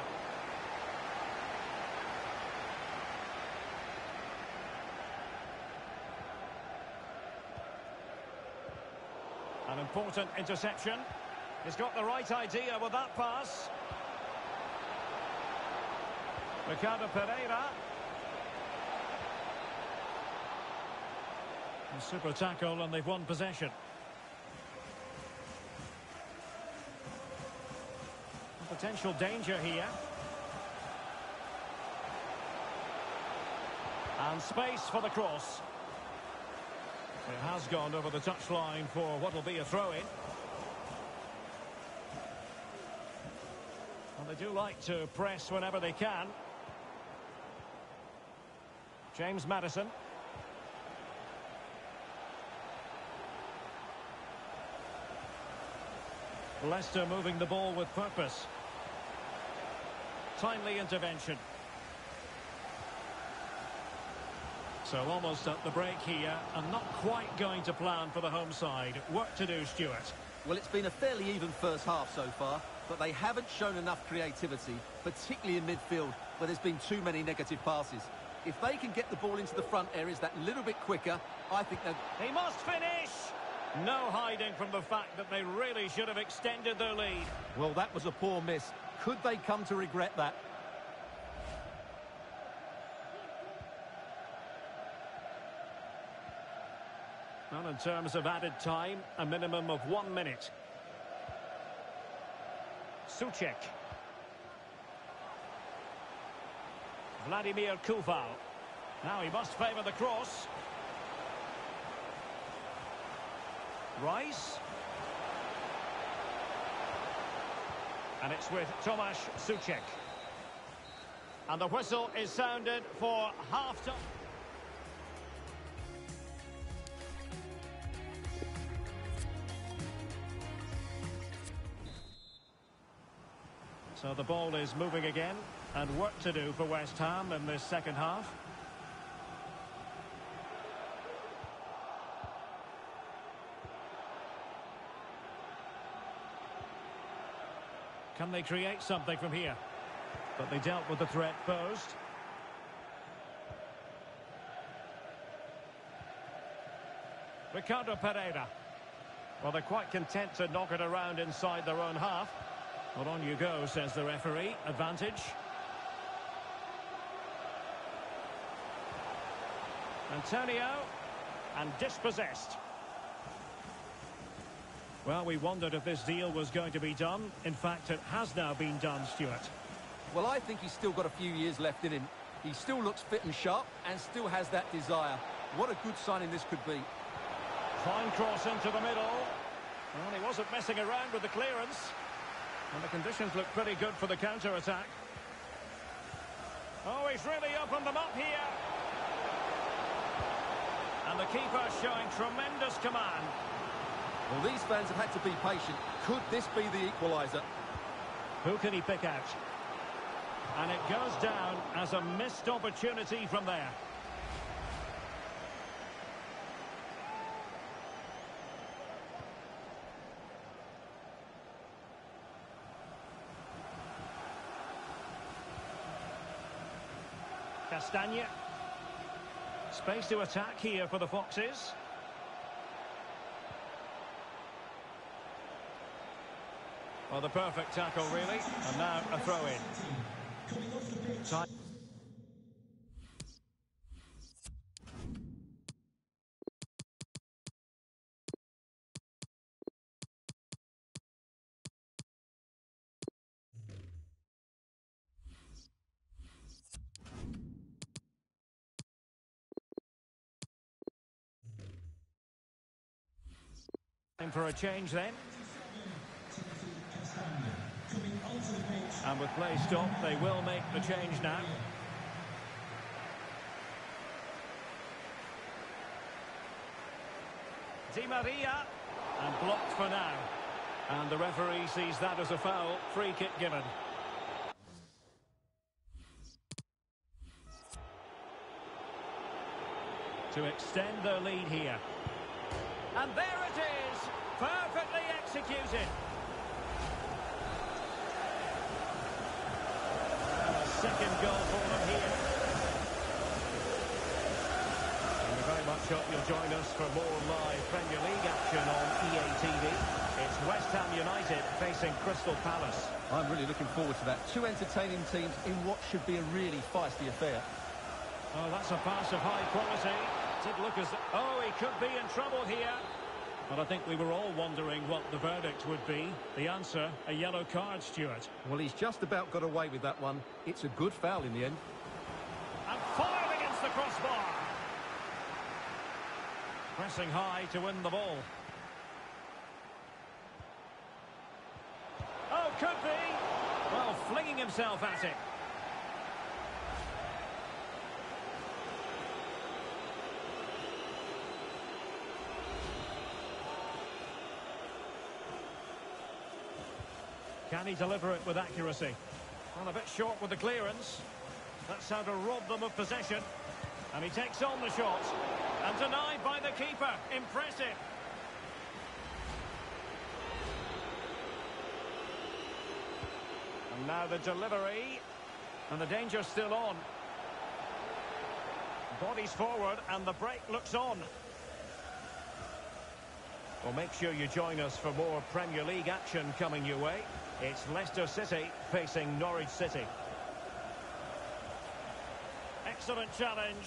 An important interception. He's got the right idea with that pass. Ricardo Pereira. A super tackle and they've won possession. Potential danger here. And space for the cross. It has gone over the touchline for what will be a throw-in. Well, they do like to press whenever they can. James Maddison. Leicester moving the ball with purpose. Timely intervention. So almost at the break here, and not quite going to plan for the home side. Work to do, Stuart. Well, it's been a fairly even first half so far, but they haven't shown enough creativity, particularly in midfield, where there's been too many negative passes. If they can get the ball into the front areas that little bit quicker, I think they'll... He must finish! No hiding from the fact that they really should have extended their lead. Well, that was a poor miss. Could they come to regret that? Well, in terms of added time, a minimum of 1 minute. Souček. Vladimir Kufal. Now he must favour the cross. Rice. And it's with Tomasz Suchek. And the whistle is sounded for half-time. So the ball is moving again, and work to do for West Ham in this second half. Can they create something from here? But they dealt with the threat posed. Ricardo Pereira. Well, they're quite content to knock it around inside their own half. Well, on you go, says the referee. Advantage. Antonio. And dispossessed. Well, we wondered if this deal was going to be done. In fact, it has now been done, Stuart. Well, I think he's still got a few years left in him. He still looks fit and sharp and still has that desire. What a good signing this could be. Fine cross into the middle. Well, he wasn't messing around with the clearance. And the conditions look pretty good for the counter-attack. Oh, he's really opened them up here. And the keeper showing tremendous command. Well, these fans have had to be patient. Could this be the equaliser? Who can he pick out? And it goes down as a missed opportunity from there. Castagne. Space to attack here for the Foxes. Well, the perfect tackle, really. And now a throw-in. Time. Time for a change then. And with play stopped, they will make the change now. Di Maria, and blocked for now. And the referee sees that as a foul. Free kick given. To extend their lead here. And there it is! Perfectly executed. Second goal for them here. And we very much hope you'll join us for more live Premier League action on EA TV. It's West Ham United facing Crystal Palace. I'm really looking forward to that. Two entertaining teams in what should be a really feisty affair. Oh, that's a pass of high quality. Did look as... Oh, he could be in trouble here. But I think we were all wondering what the verdict would be. The answer, a yellow card, Stuart. Well, he's just about got away with that one. It's a good foul in the end. And fired against the crossbar. Pressing high to win the ball. Oh, could be. Well, flinging himself at it. Can he deliver it with accuracy? Well, a bit short with the clearance. That's how to rob them of possession. And he takes on the shot. And denied by the keeper. Impressive. And now the delivery. And the danger's still on. Bodies forward and the break looks on. Well, make sure you join us for more Premier League action coming your way. It's Leicester City facing Norwich City. Excellent challenge.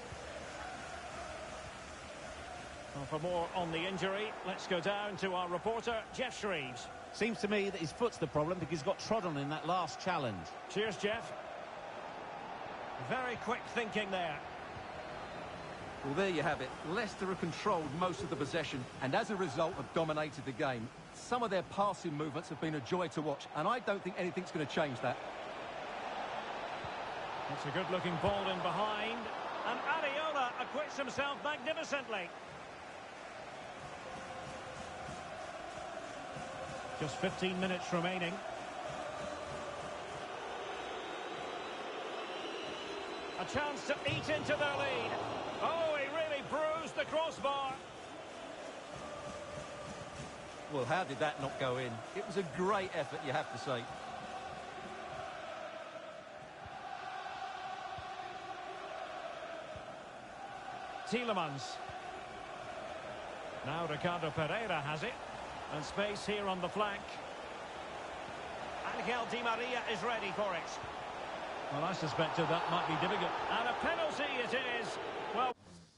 Well, for more on the injury, let's go down to our reporter, Jeff Shreves. Seems to me that his foot's the problem because he's got trod on in that last challenge. Cheers, Jeff. Very quick thinking there. Well, there you have it. Leicester have controlled most of the possession and as a result have dominated the game. Some of their passing movements have been a joy to watch, and I don't think anything's going to change that. It's a good-looking ball in behind, and Areola acquits himself magnificently. Just 15 minutes remaining. A chance to eat into their lead. Oh, he really bruised the crossbar. Well, how did that not go in? It was a great effort, you have to say. Tielemans. Now Ricardo Pereira has it. And space here on the flank. Angel Di Maria is ready for it. Well, I suspected that might be difficult. And a penalty it is. Well...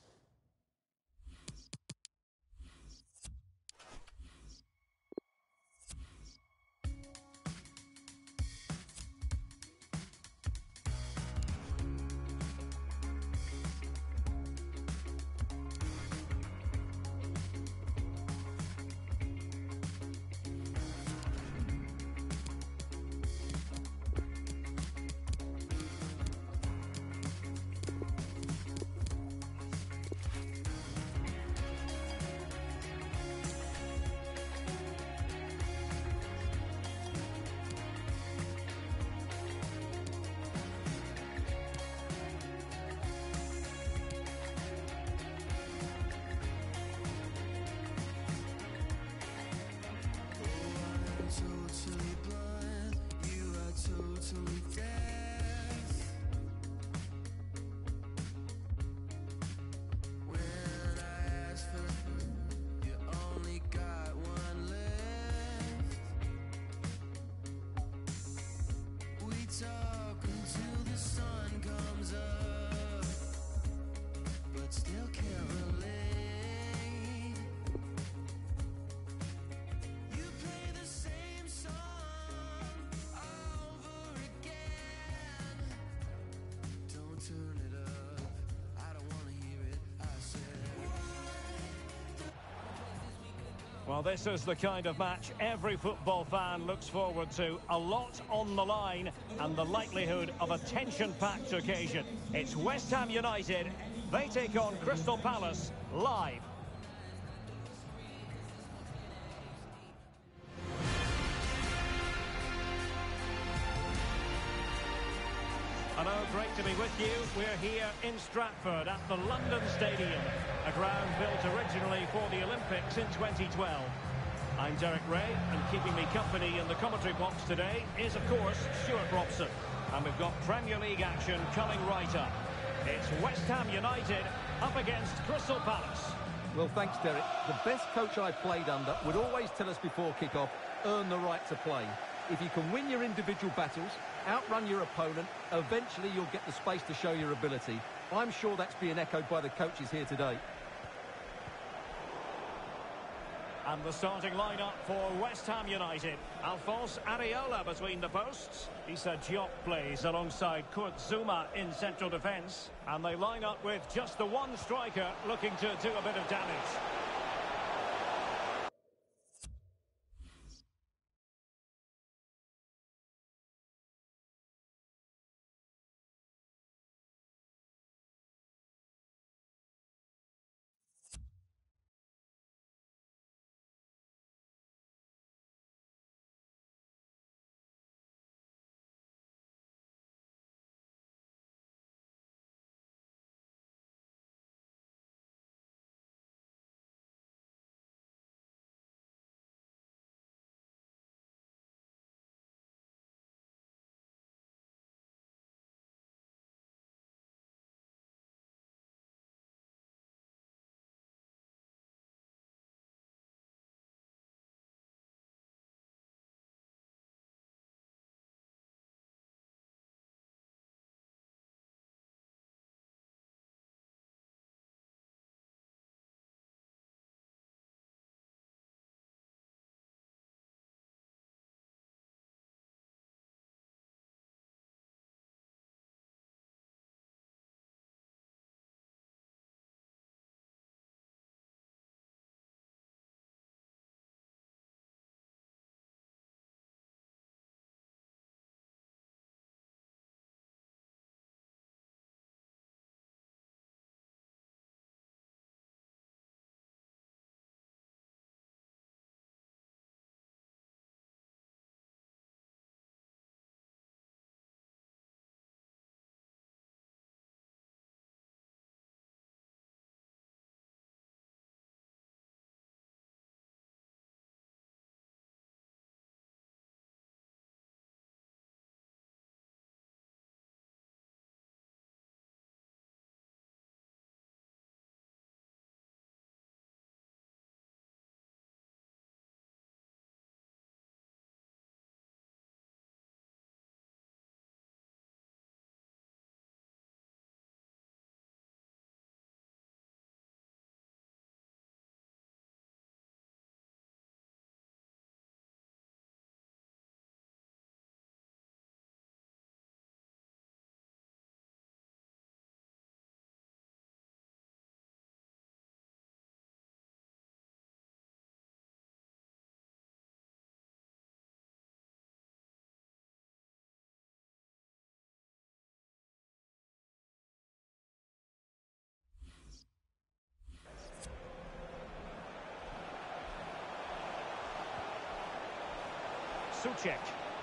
Totally blind, you are totally deaf. When I ask for food, you only got one left. We talk until the sun comes up, but still can't relate. Turn it up, I don't want to hear it, I said. Well, this is the kind of match every football fan looks forward to. A lot on the line and the likelihood of a tension-packed occasion. It's West Ham United. They take on Crystal Palace live. Hello, great to be with you. We're here in Stratford at the London Stadium, a ground built originally for the Olympics in 2012. I'm Derek Ray, and keeping me company in the commentary box today is, of course, Stuart Robson. And we've got Premier League action coming right up. It's West Ham United up against Crystal Palace. Well, thanks, Derek. The best coach I played under would always tell us before kick-off, earn the right to play. If you can win your individual battles, outrun your opponent, eventually you'll get the space to show your ability. I'm sure that's being echoed by the coaches here today. And the starting lineup for West Ham United. Alphonse Areola between the posts. Issa Diop plays alongside Kurt Zouma in central defence. And they line up with just the one striker looking to do a bit of damage. Suchek.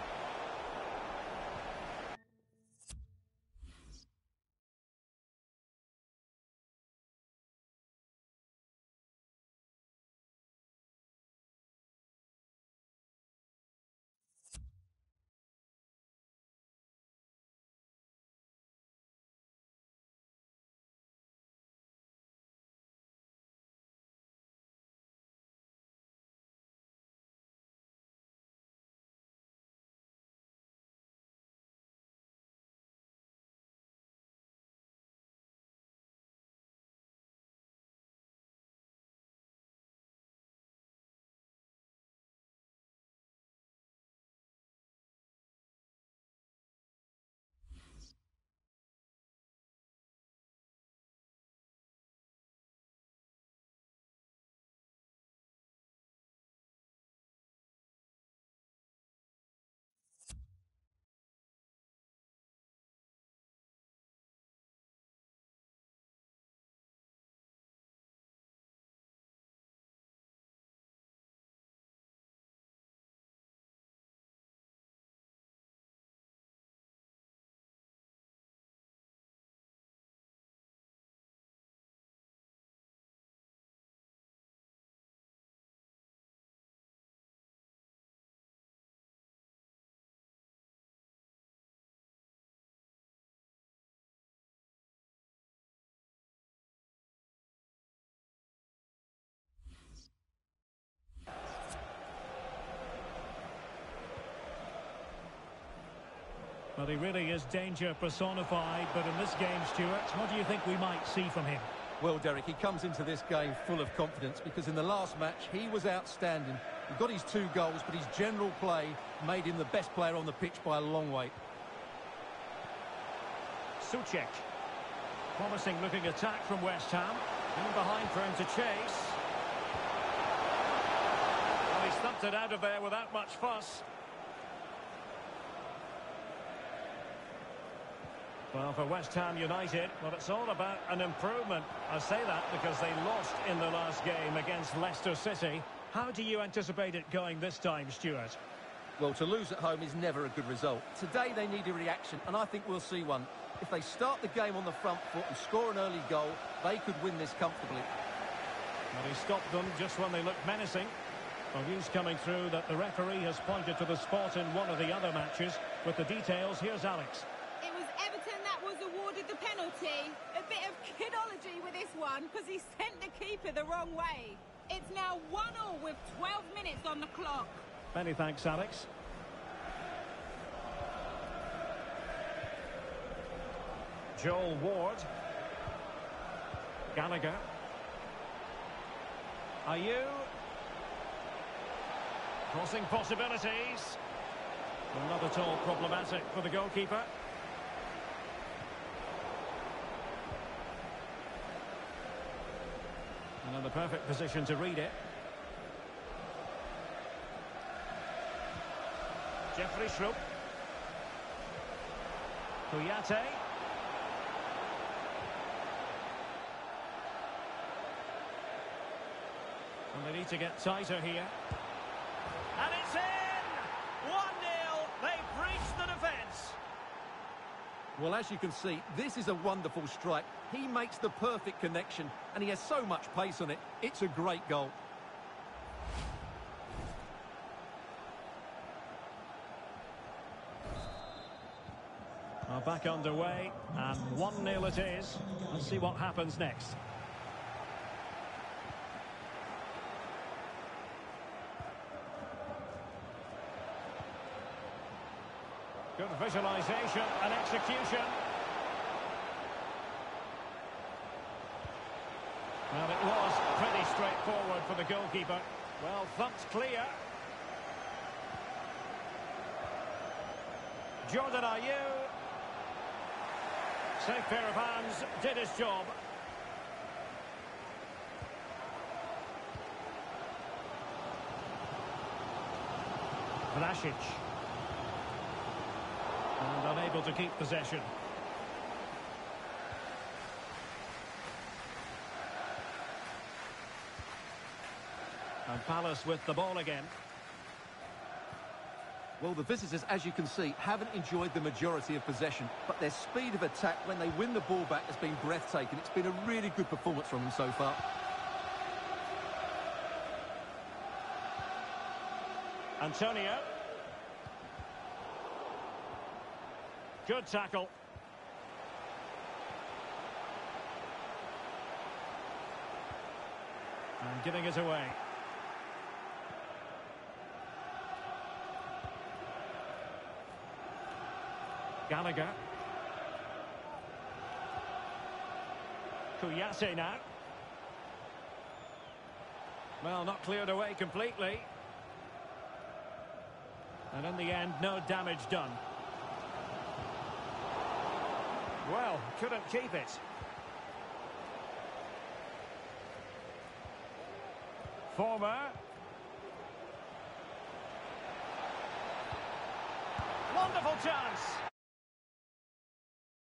Well, he really is danger personified, but in this game, Stuart, what do you think we might see from him? Well, Derek, he comes into this game full of confidence because in the last match, he was outstanding. He got his 2 goals, but his general play made him the best player on the pitch by a long way. Suchek. Promising looking attack from West Ham. In behind for him to chase. Well, he stumped it out of there without much fuss. Well, for West Ham United, well, it's all about an improvement. I say that because they lost in the last game against Leicester City. How do you anticipate it going this time, Stuart? Well, to lose at home is never a good result. Today they need a reaction, and I think we'll see one. If they start the game on the front foot and score an early goal, they could win this comfortably. Well, he stopped them just when they looked menacing. Well, news coming through that the referee has pointed to the spot in one of the other matches. With the details, here's Alex. It was Everton that was awarded the penalty. A bit of kidology with this one because he sent the keeper the wrong way. It's now 1-1 with 12 minutes on the clock. Many thanks, Alex. Joel Ward. Gallagher. Ayew. Crossing possibilities. Not at all problematic for the goalkeeper. And in the perfect position to read it. Jeffrey Schlupp. Kouyaté. And they need to get tighter here. And it's in! 1-0. They've breached the defence. Well, as you can see, this is a wonderful strike. He makes the perfect connection, and he has so much pace on it. It's a great goal. Back underway, and 1-0 it is. Let's see what happens next. Good visualisation and execution. Well, it was pretty straightforward for the goalkeeper. Well, thumped clear. Jordan Ayew. Safe pair of hands, did his job. Vlasic. And unable to keep possession. And Palace with the ball again. Well, the visitors, as you can see, haven't enjoyed the majority of possession, but their speed of attack when they win the ball back has been breathtaking. It's been a really good performance from them so far. Antonio. Good tackle. And giving it away. Gallagher. Kouyaté now. Well, not cleared away completely. And in the end, no damage done. Well, couldn't keep it. Former. Wonderful chance.